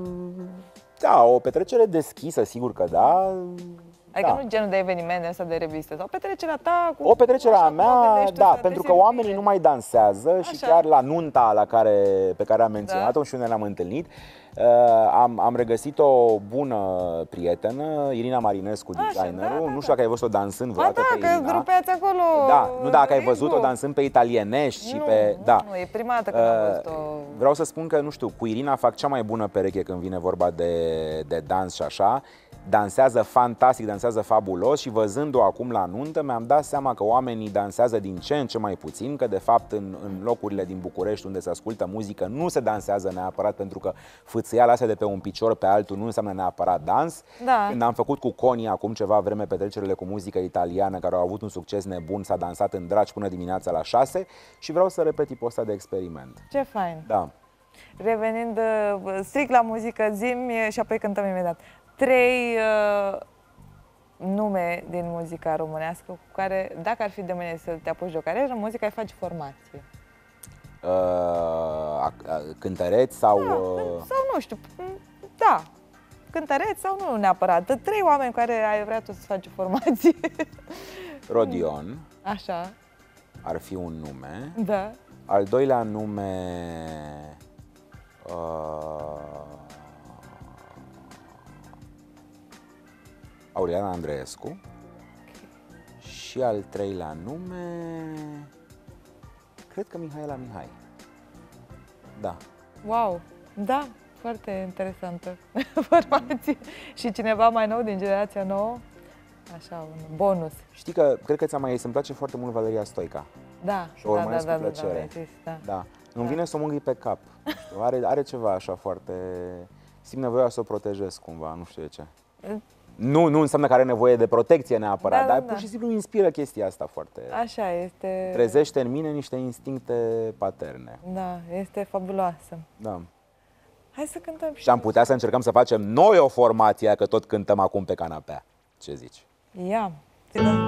da, o petrecere deschisă, sigur că da. adică da. nu genul de evenimente ăsta de revistă, sau petrecerea ta cu O petrecere așa a cum o mea, gândești tu da, să te pentru că simți oamenii bine. nu mai dansează și Așa. chiar la nunta la care, pe care am menționat-o Da. și unde ne-am întâlnit, uh, am, am regăsit o bună prietenă, Irina Marinescu, Așa, designerul. da, da, Nu știu dacă ai văzut-o dansând Ba vreodată da, pe că Irina. grupeați acolo. Da, nu dacă ai ritmul. văzut-o dansând pe italienești și Nu, pe... nu, Da. nu, e prima dată când am Uh, văzut-o. Vreau să spun că, nu știu, cu Irina fac cea mai bună pereche când vine vorba de, de dans și așa. Dansează fantastic, dansează fabulos și văzând-o acum la nuntă mi-am dat seama că oamenii dansează din ce în ce mai puțin, că de fapt în, în locurile din București unde se ascultă muzică nu se dansează neapărat pentru că fâțâiala astea de pe un picior pe altul nu înseamnă neapărat dans. Da. Când am făcut cu Coni acum ceva vreme petrecerile cu muzică italiană care au avut un succes nebun, s-a dansat în dragi până dimineața la șase și vreau să repet tipul ăsta de experiment. Ce fain. Da. Revenind uh, strict la muzică, zi-mi și apoi cântăm imediat. Trei uh, nume din muzica românească cu care, dacă ar fi de mâine să te apuci de o carieră, în muzică ai face formație. Uh, a- a- cântăreți sau... Da, uh, sau nu știu, m, da, cântăreți sau nu neapărat. De trei oameni cu care ai vrea tu să faci o formație. Rodion Așa, ar fi un nume. da. Al doilea nume... Uh, Aureliana Andreescu. Și al treilea nume... Cred că Mihaela Mihai. Da. Wow, da, foarte interesantă formație. Și cineva mai nou din generația nouă? Așa, un bonus. Știi că cred că ți-a mai îmi place foarte mult Valeria Stoica. Da, Și o da, da, urmăresc da, cu da, da, plăcere. mi-ai zis, da. Da. Îmi vine să o mângâi pe cap. Nu știu, are, are ceva așa foarte... Simt nevoia să o protejez cumva, nu știu de ce. Nu, nu înseamnă că are nevoie de protecție neapărat, Da, dar da, pur da. și simplu inspiră chestia asta foarte... Așa este. Trezește în mine niște instincte paterne. Da, este fabuloasă. Da. Hai să cântăm și Și am putea să încercăm să facem noi o formație, că tot cântăm acum pe canapea. Ce zici? Ia, țină.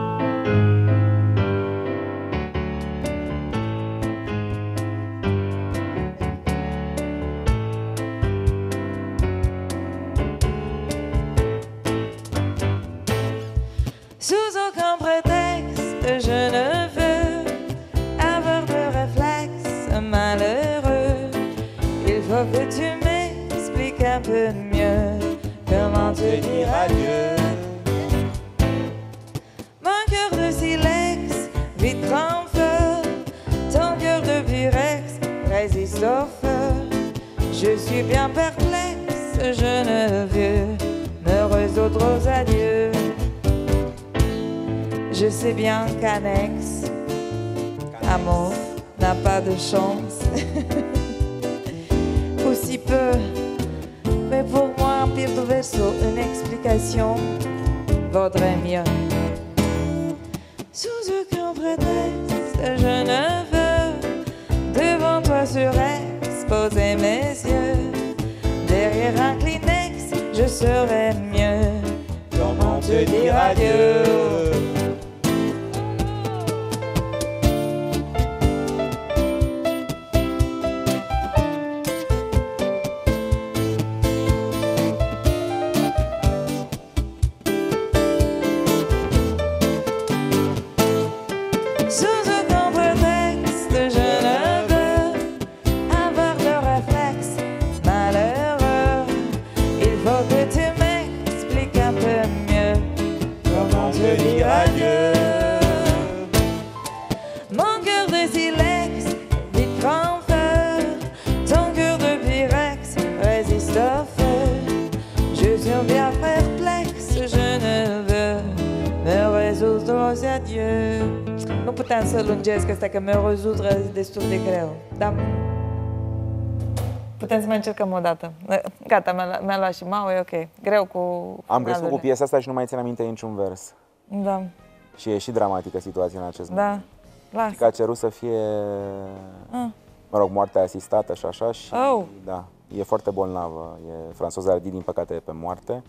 Sous aucun prétexte, je ne veux avoir de réflexe malheureux. Il faut que tu m'expliques un peu mieux comment te dire adieu. Mon cœur de silex résiste au feu. Je suis bien perplexe, je ne veux me résoudre aux adieux. Je sais bien qu'un ex, amour, n'a pas de chance. Aussi peu, mais pour moi un pire de verso, une explication vaudrait mieux. Sous aucun prétexte, je ne veux devant toi surexposer mes yeux. Derrière un Kleenex, je serai mieux. Comment te dire adieu? Sous aucun prétexte, je ne veux avoir de réflexe malheureux. Il faut que tu m'expliques un peu mieux Comment te dire adieu? Mon cœur de silex, vite prend feu. Ton cœur de pyrex résiste au feu. Je suis bien perplexe, je ne veux me résoudre aux adieux. Nu puteam să lungesc asta, că mi-o rezudră destul de greu. Dar putem să mai încercăm o dată. Gata, mi-a, mi-a luat și mau, e ok. Greu cu Am crescut cu finalurile. piesa asta și nu mai țin aminte niciun vers. Da, Și e și dramatică situația în acest moment. da, las. Că a cerut să fie, Ah. mă rog, moartea asistată și așa și Oh. da, e foarte bolnavă. E Françoise Hardy, din păcate, e pe moarte.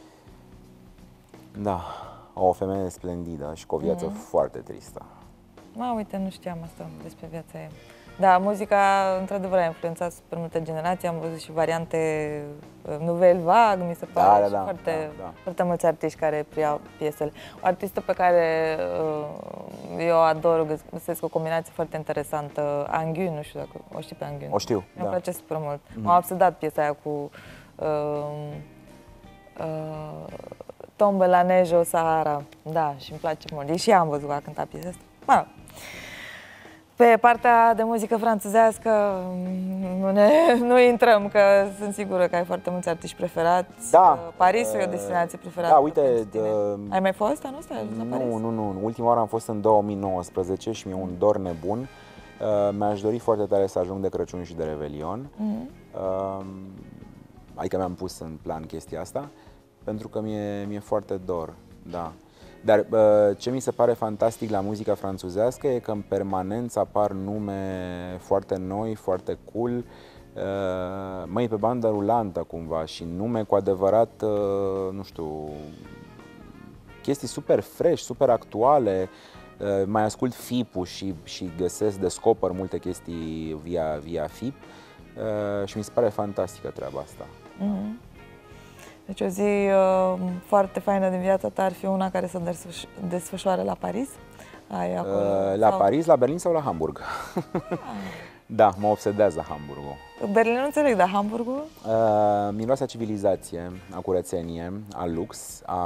Da, o femeie splendidă și cu o viață foarte tristă. Ma, uite, nu știam asta despre viața ei. Da, muzica, într-adevăr, a influențat super multe generații. Am văzut și variante uh, Nouvelle Vague, mi se pare, da, și da, foarte, da, da. foarte mulți artiști care preiau piesele. O artistă pe care uh, eu o ador, găsesc o combinație foarte interesantă, Angun, nu știu dacă o știi pe Angun. O știu, Mi-a da. place super mult. Mm-hmm. M-a obsedat piesa aia cu uh, uh, Tombe la neige au Sahara. Da, și îmi place mult. Și ea am văzut că a cântat piesa asta. Mă, pe partea de muzică franțuzească nu, ne, nu intrăm, că sunt sigură că ai foarte mulți artiști preferați. Da. Parisul e o destinație preferată. Da, uite, pentru tine. de- Ai mai fost anul ăsta? Ai ajuns la Paris? Nu, nu, nu. Ultima oară am fost în două mii nouăsprezece și mi-e un dor nebun. Uh, Mi-aș dori foarte tare să ajung de Crăciun și de Revelion. Mhm. Uh, Adică mi-am pus în plan chestia asta, pentru că mi-e, mi-e foarte dor, da. Dar uh, ce mi se pare fantastic la muzica franțuzească e că în permanență apar nume foarte noi, foarte cool, uh, măi, pe bandă rulantă cumva și nume cu adevărat, uh, nu știu, chestii super fresh, super actuale. Uh, mai ascult F I P-ul și, și găsesc, descoper multe chestii via, via F I P uh, și mi se pare fantastică treaba asta. Mhm. Deci o zi uh, foarte faină din viața ta ar fi una care să desfăș- desfășoare la Paris? Ai acolo, Uh, La sau- Paris, la Berlin sau la Hamburg? Da, mă obsedează Hamburgul. Berlin nu înțeleg, dar Hamburgul? Uh, miroase a civilizație, a curățenie, a lux, a...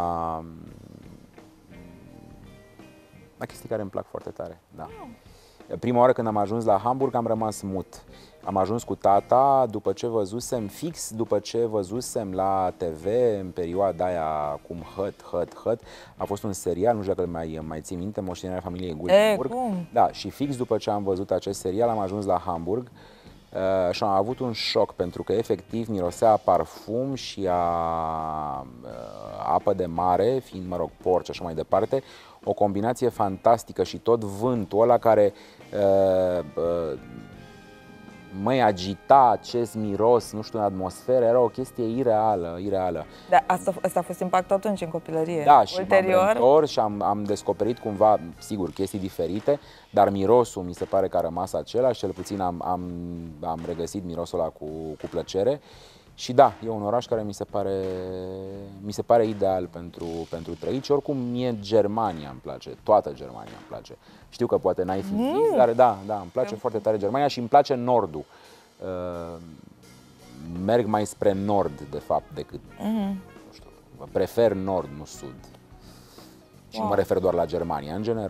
a chestii care îmi plac foarte tare, da. Prima oară când am ajuns la Hamburg am rămas mut. Am ajuns cu tata după ce văzusem, fix după ce văzusem la T V în perioada aia cum Hăt, Hăt, Hăt. A fost un serial, nu știu dacă mai, mai ții minte, Moștenirea familiei Guldenburg. E, cum? Da, și fix după ce am văzut acest serial am ajuns la Hamburg uh, și am avut un șoc pentru că efectiv mirosea parfum și a uh, apă de mare, fiind, mă rog, porci și așa mai departe. O combinație fantastică și tot vântul ăla care uh, uh, măi, agita acest miros, nu știu, în atmosferă, era o chestie ireală, ireală. Da, asta, asta a fost impactul atunci în copilărie. Da, și ulterior, m-am reîntors și am, am descoperit cumva, sigur, chestii diferite, dar mirosul mi se pare că a rămas același, cel puțin am, am, am regăsit mirosul ăla cu, cu plăcere. Și da, e un oraș care mi se pare, mi se pare ideal pentru, pentru trăit și oricum mie Germania îmi place, toată Germania îmi place. Știu că poate n-ai fi Mm. fix, dar da, da, îmi place foarte tare Germania și îmi place nordul. Uh, merg mai spre nord, de fapt, decât, Mhm. nu știu, prefer nord, nu sud. Și nu mă refer doar la Germania, în general.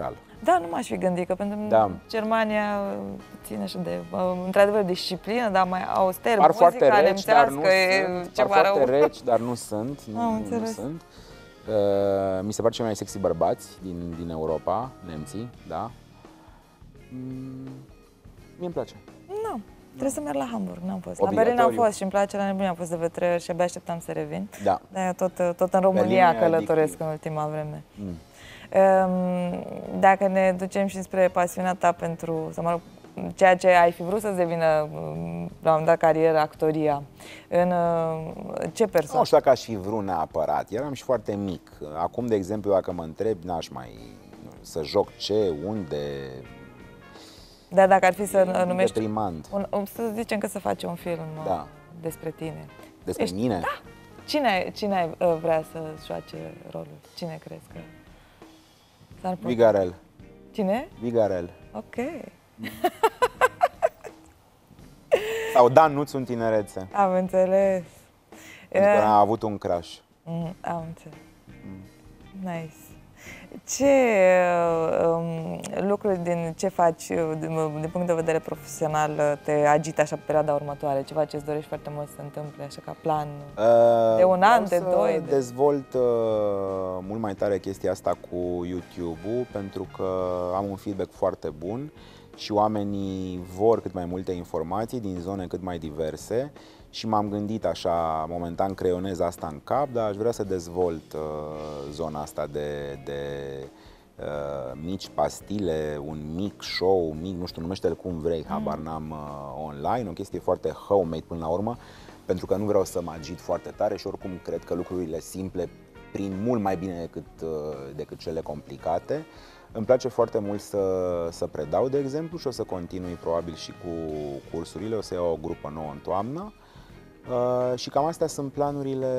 Da, nu m-aș fi gândit, că pentru Da. Germania ține și de, într-adevăr, disciplină, dar mai auster, Par foarte muzica reci, dar nu nemțească, sunt. e Par ceva rău. foarte reci, dar nu sunt. Am nu, nu înțeles. sunt. Uh, mi se par cei mai sexy bărbați din, din Europa, nemții, da. Mm, mie îmi place. Nu, trebuie să merg la Hamburg, n-am fost. La Berlin am Obligatoriu. fost și îmi place, la nebunie am fost de vreo trei ori și abia așteptam să revin. Da. Dar eu tot, tot în România Berlin e călătoresc addictiv. în ultima vreme. Mm. Um, Dacă ne ducem și spre pasiunea ta pentru, să mă rog, ceea ce ai fi vrut să devină um, la un moment dat carieră, actoria, în uh, ce persoană? Nu știu dacă aș fi vrut neapărat, eram și foarte mic. Acum, de exemplu, dacă mă întreb, n-aș mai nu, să joc ce, unde, Dar dacă ar fi să e numești, deprimant. un, um, să zicem că să faci un film uh, Da. despre tine. Despre Ești- mine? Da. Cine, cine ai uh, vrea să joace rolul? Cine crezi că s-ar putea? Vigarel. Cine? Vigarel. Ok. Sau Dan Nuțu în tinerețe. Am înțeles. Pentru că Uh, am avut un crush. Mm, am înțeles. Nice. Ce uh, um, lucruri din ce faci uh, din, din punct de vedere profesional uh, te agită așa pe perioada următoare? Ceva ce îți dorești foarte mult să se întâmple, așa ca plan? Uh, De un an, vreau de să doi, de- dezvolt uh, mult mai tare chestia asta cu YouTube-ul, pentru că am un feedback foarte bun și oamenii vor cât mai multe informații din zone cât mai diverse și m-am gândit așa, momentan creionez asta în cap, dar aș vrea să dezvolt uh, zona asta de, de uh, mici pastile, un mic show, mic, nu știu, numește-l cum vrei, habar n-am, uh, online, o chestie foarte homemade până la urmă, pentru că nu vreau să mă agit foarte tare și oricum cred că lucrurile simple prind mult mai bine decât, uh, decât cele complicate. Îmi place foarte mult să, să predau, de exemplu, și o să continui probabil și cu cursurile, o să iau o grupă nouă în toamnă. Uh, și cam astea sunt planurile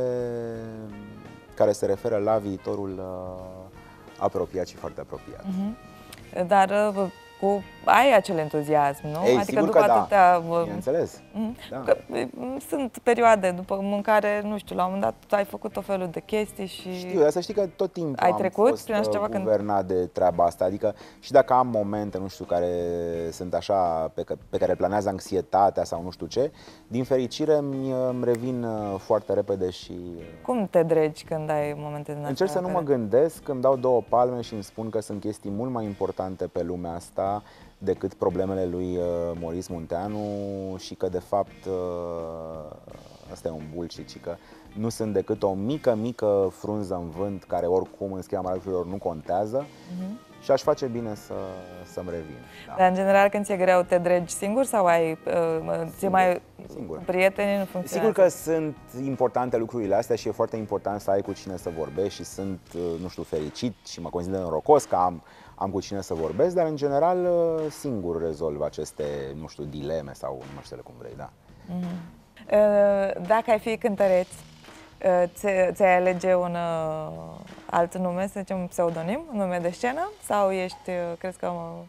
care se referă la viitorul uh, apropiat și foarte apropiat. Mhm. Dar uh, cu, ai acel entuziasm, nu? Ei, adică sigur după că da, atâtea... uh, bineînțeles. Mhm. Da. Că, mm, sunt perioade după în care, nu știu, la un moment dat tu ai făcut tot felul de chestii și... Știu, dar să știi că tot timpul Ai am trecut fost prin așa uh, ceva când- guvernat de treaba asta, adică și dacă am momente, nu știu, care sunt așa, pe, că, pe care planează anxietatea sau nu știu ce, din fericire îmi, îmi revin uh, foarte repede și... uh, Cum te dregi când ai momente din Încerc să astea nu mă care- gândesc, îmi dau două palme și îmi spun că sunt chestii mult mai importante pe lumea asta decât problemele lui uh, Maurice Munteanu și că de fapt uh, asta e un bullshit și că nu sunt decât o mică, mică frunză în vânt care oricum în schema lucrurilor nu contează și aș face bine să, să-mi revin. Da. Dar în general când ți-e greu te dregi singur sau ai uh, ți mai Singur. prieteni nu funcționează? Sigur că sunt importante lucrurile astea și e foarte important să ai cu cine să vorbești și sunt, nu știu, fericit și mă consider norocos că am, am cu cine să vorbesc, dar în general singur rezolv aceste, nu știu, dileme sau numește-le cum vrei, da. Uh, Dacă ai fi cântăreț, uh, ți- ți-ai alege un uh, alt nume, să zicem un pseudonim, un nume de scenă sau ești, uh, crezi că uh,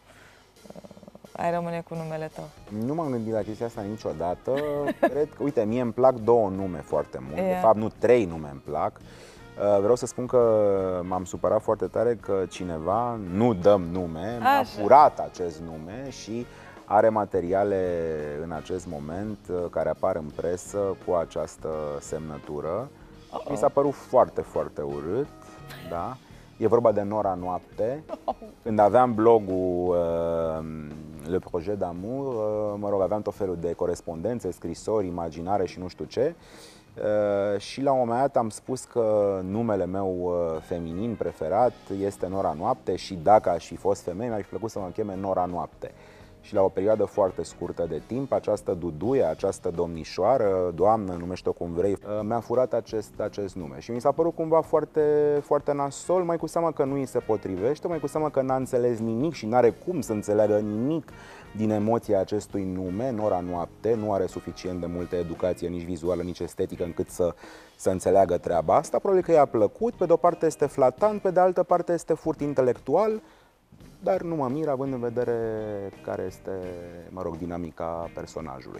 ai rămâne cu numele tău? Nu m-am gândit la chestia asta niciodată. Cred că, uite, mie îmi plac două nume foarte mult. De Ia. fapt, nu, trei nume îmi plac. Uh, Vreau să spun că m-am supărat foarte tare că cineva, nu dăm nume, mi-a Așa. furat acest nume și are materiale în acest moment uh, care apar în presă cu această semnătură. Mi s-a părut foarte, foarte urât, da? E vorba de Nora Noapte. Când aveam blogul uh, Le Projet d'Amour, uh, mă rog, aveam tot felul de corespondențe, scrisori, imaginare și nu știu ce. Uh, și la un moment dat am spus că numele meu uh, feminin preferat este Nora Noapte și dacă aș fi fost femeie, mi-ar fi plăcut să mă cheme Nora Noapte. Și la o perioadă foarte scurtă de timp, această duduie, această domnișoară, doamnă, numește-o cum vrei, uh, mi-a furat acest, acest nume. Și mi s-a părut cumva foarte, foarte nasol, mai cu seamă că nu îi se potrivește, mai cu seamă că n-a înțeles nimic și n-are cum să înțeleagă nimic din emoția acestui nume, Nora Noapte, nu are suficient de multă educație, nici vizuală, nici estetică, încât să, să înțeleagă treaba asta. Probabil că i-a plăcut, pe de-o parte este flatant, pe de altă parte este furt intelectual, dar nu mă mir, având în vedere care este, mă rog, dinamica personajului.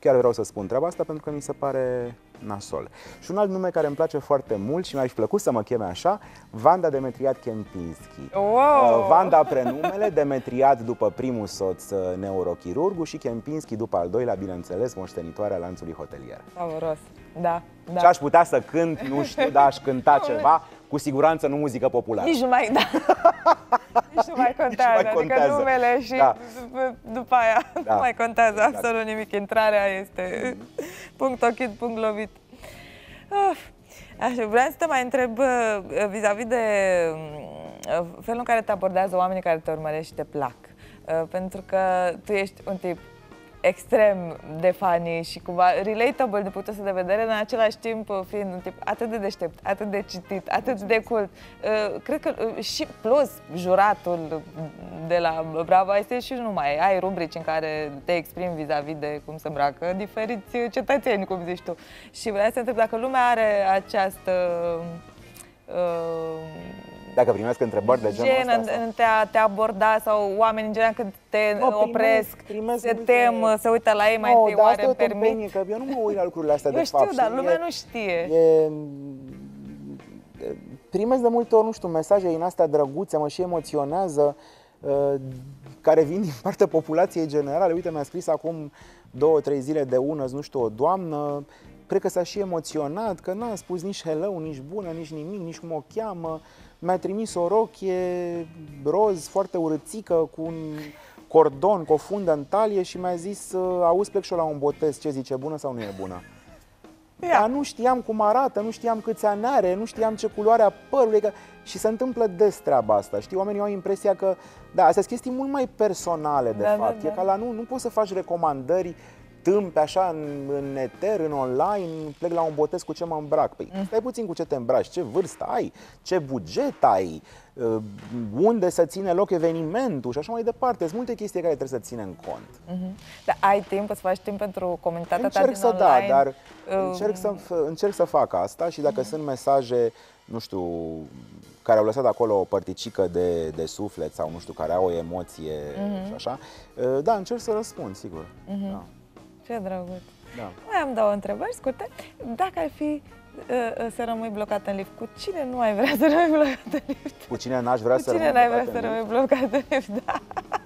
Chiar vreau să spun treaba asta pentru că mi se pare nasol. Și un alt nume care îmi place foarte mult și mi-ar fi plăcut să mă cheme așa, Vanda Demetriad Kempinski. Wow! Vanda prenumele, Demetriad după primul soț, neurochirurgul, și Kempinski după al doilea, bineînțeles, moștenitoarea lanțului hotelier. Savuros, da, da. Ce aș putea să cânt, nu știu, dar aș cânta ceva, cu siguranță nu muzică populară. Nici nu mai, da. Nici nu mai contează, Nici mai contează. Adică numele și Da. după aia Da. nu mai contează Exact. absolut nimic. Intrarea este punct ochit, punct lovit. Of. Așa, vreau să te mai întreb uh, vis-a-vis de uh, felul în care te abordează oamenii care te urmăresc și te plac. Uh, pentru că tu ești un tip extrem de funny și cumva relatable de punctul ăsta de vedere, în același timp fiind un tip atât de deștept, atât de citit, atât de cult. Uh, cred că uh, și plus juratul de la Bravo este și nu numai. Ai rubrici în care te exprimi vis-a-vis de cum se îmbracă diferiți cetățeni, cum zici tu. Și vreau să întreb dacă lumea are această uh, Dacă primesc întrebări de genul gen ăsta. în te, a, te aborda sau oameni în general când te Mă, primesc- opresc, primesc se multe- tem, se uită la ei mai Oh, întâi, dar oare asta e o îmi permit? tâmpenie, că eu nu mă uit la lucrurile astea Eu de știu, fapt. dar știi? lumea E- nu știe. E, primesc de multe ori, nu știu, mesaje din astea drăguțe, mă și emoționează, uh, care vin din partea populației generale. Uite, mi-a scris acum două, trei zile de ună, nu știu, o doamnă, cred că s-a și emoționat, că n-a spus nici hello, nici bună, nici nimic, nici cum o cheamă. Mi-a trimis o rochie roz, foarte urâțică, cu un cordon, cu o fundă în talie și mi-a zis, auzi, plec și eu la un botez, ce zice, bună sau nu e bună? Ia. Dar nu știam cum arată, nu știam câți ani are, nu știam ce culoare a părului, că... și se întâmplă des treaba asta, știi? Oamenii au impresia că, da, astea sunt chestii mult mai personale, de Da, fapt. da, E da. ca la nu, nu poți să faci recomandări tâmpe așa în, în eter, în online, plec la un botez cu ce mă îmbrac. Păi stai puțin cu ce te îmbraci, ce vârstă ai, ce buget ai, uh, unde să ține loc evenimentul și așa mai departe. Sunt multe chestii care trebuie să ținem în cont. Mhm. Dar ai timp, îți faci timp pentru comunitatea ta Încerc din să online? da, dar Uh, încerc să, încerc să fac asta și dacă sunt mesaje, nu știu, care au lăsat acolo o părticică de, de suflet sau nu știu, care au o emoție și așa, da, încerc să răspund, sigur. Da. Ce drăguț. Da. Mai am două întrebări scurte. Dacă ai fi uh, uh, să rămâi blocat în lift, cu cine nu ai vrea să rămâi blocat în lift? Cu cine n-aș vrea Cu să cine rămân n-ai vrea blocat să în rămâi blocat în lift? Da.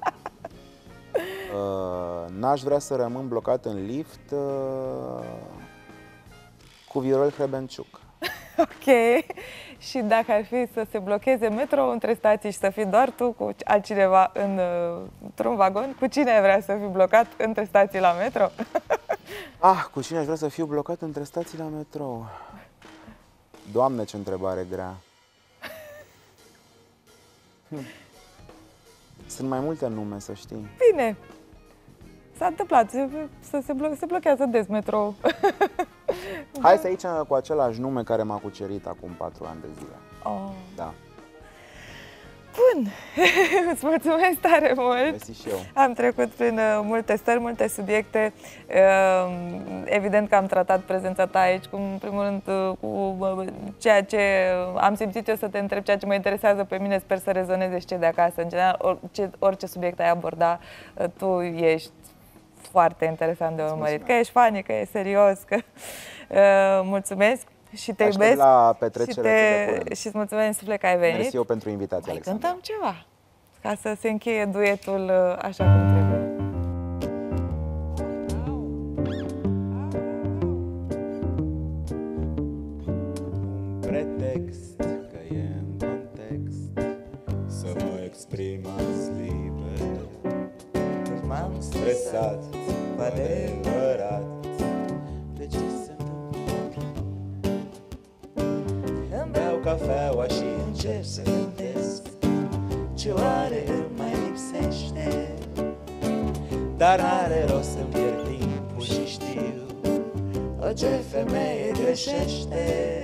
Uh, n-aș vrea să rămân blocat în lift uh, cu Viorel Hrebenciuc. Ok. Și dacă ar fi să se blocheze metrou între stații și să fii doar tu cu altcineva în, uh, într-un vagon, cu cine ai vrea să fii blocat între stații la metro? Ah, cu cine aș vrea să fiu blocat între stații la metrou? Doamne, ce întrebare grea. Hm. Sunt mai multe nume, să știi. Bine. S-a întâmplat, se, să se, blo- se blochează des metrou. Hai să aici cu același nume care m-a cucerit acum patru ani de zile. Oh. Da, Bun, îți mulțumesc tare mult. mersi și eu. Am trecut prin uh, multe stări, multe subiecte. Uh, evident că am tratat prezența ta aici, cu, în primul rând, uh, cu uh, ceea ce am simțit eu să te întreb, ceea ce mă interesează pe mine, sper să rezoneze și ce de acasă. În general, orice, orice subiect ai aborda, uh, tu ești foarte interesant de urmărit. mulțumesc. Că ești funny, că ești serios, că... Uh, mulțumesc și te Aștept iubesc. la și, petrecere cât de te, curând. și îți mulțumesc din suflet că ai venit. Mersi eu pentru invitație, Mai Alexandra. cântăm ceva, ca să se încheie duetul uh, așa cum trebuie. Un pretext că e în context să mă exprim azi liber. M-am Stresat, cu adevărat. De ce se întâmplă? Îmi beau cafeaua și încerc să gândesc ce oare îmi mai lipsește. Dar n-are rost să-mi pierd timpul și știu orice femeie greșește.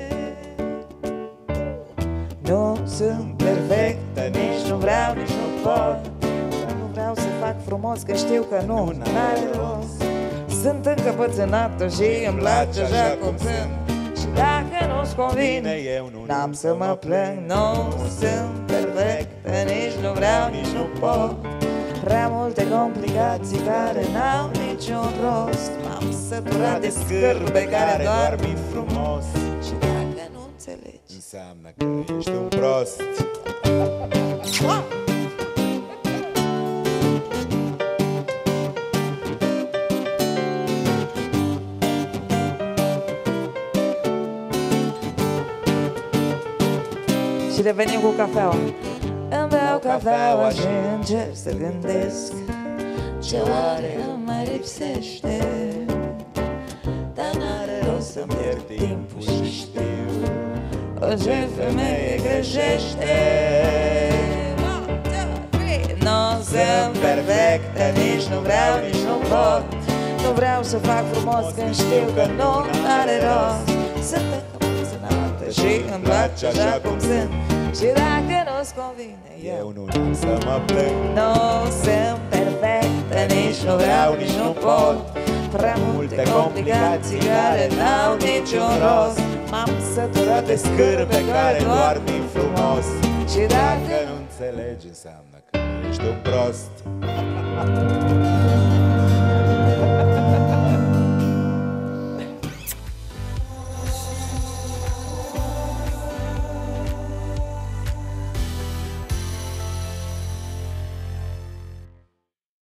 Nu sunt perfectă, nici nu vreau, nici nu pot. Dar nu vreau să fac frumos, că știu că nu n-are rost. Sunt încăpățânată și îmi place așa cum sunt. Și dacă nu-ți convine, eu nu n-am să mă plâng. Nu sunt perfectă, nici nu vreau, nici nu pot. Prea multe complicații care n-au niciun rost. M-am săturat de scârbe care doarmi frumos. și dacă nu înțelegi, înseamnă că ești un prost. Și revenim cu cafeaua. Îmi beau cafeaua și încep să gândesc ce oare îmi mai lipsește. Dar n-are rost să-mi pierd timpul și știu orice femeie greșește. Nu sunt perfectă, nici nu vreau, nici nu pot. Nu vreau să fac frumos când știu că nu are rost. Sunt încăpățânată și îmi place așa cum sunt. Și dacă nu-ți convine, Eu nu am să mă plâng. nu sunt perfectă, nici nu vreau, nici nu pot. Prea multe complicații care n-au niciun rost. M-am săturat de scârbe care doar din frumos. Și dacă Dacă nu înțelegi, înseamnă că ești un prost.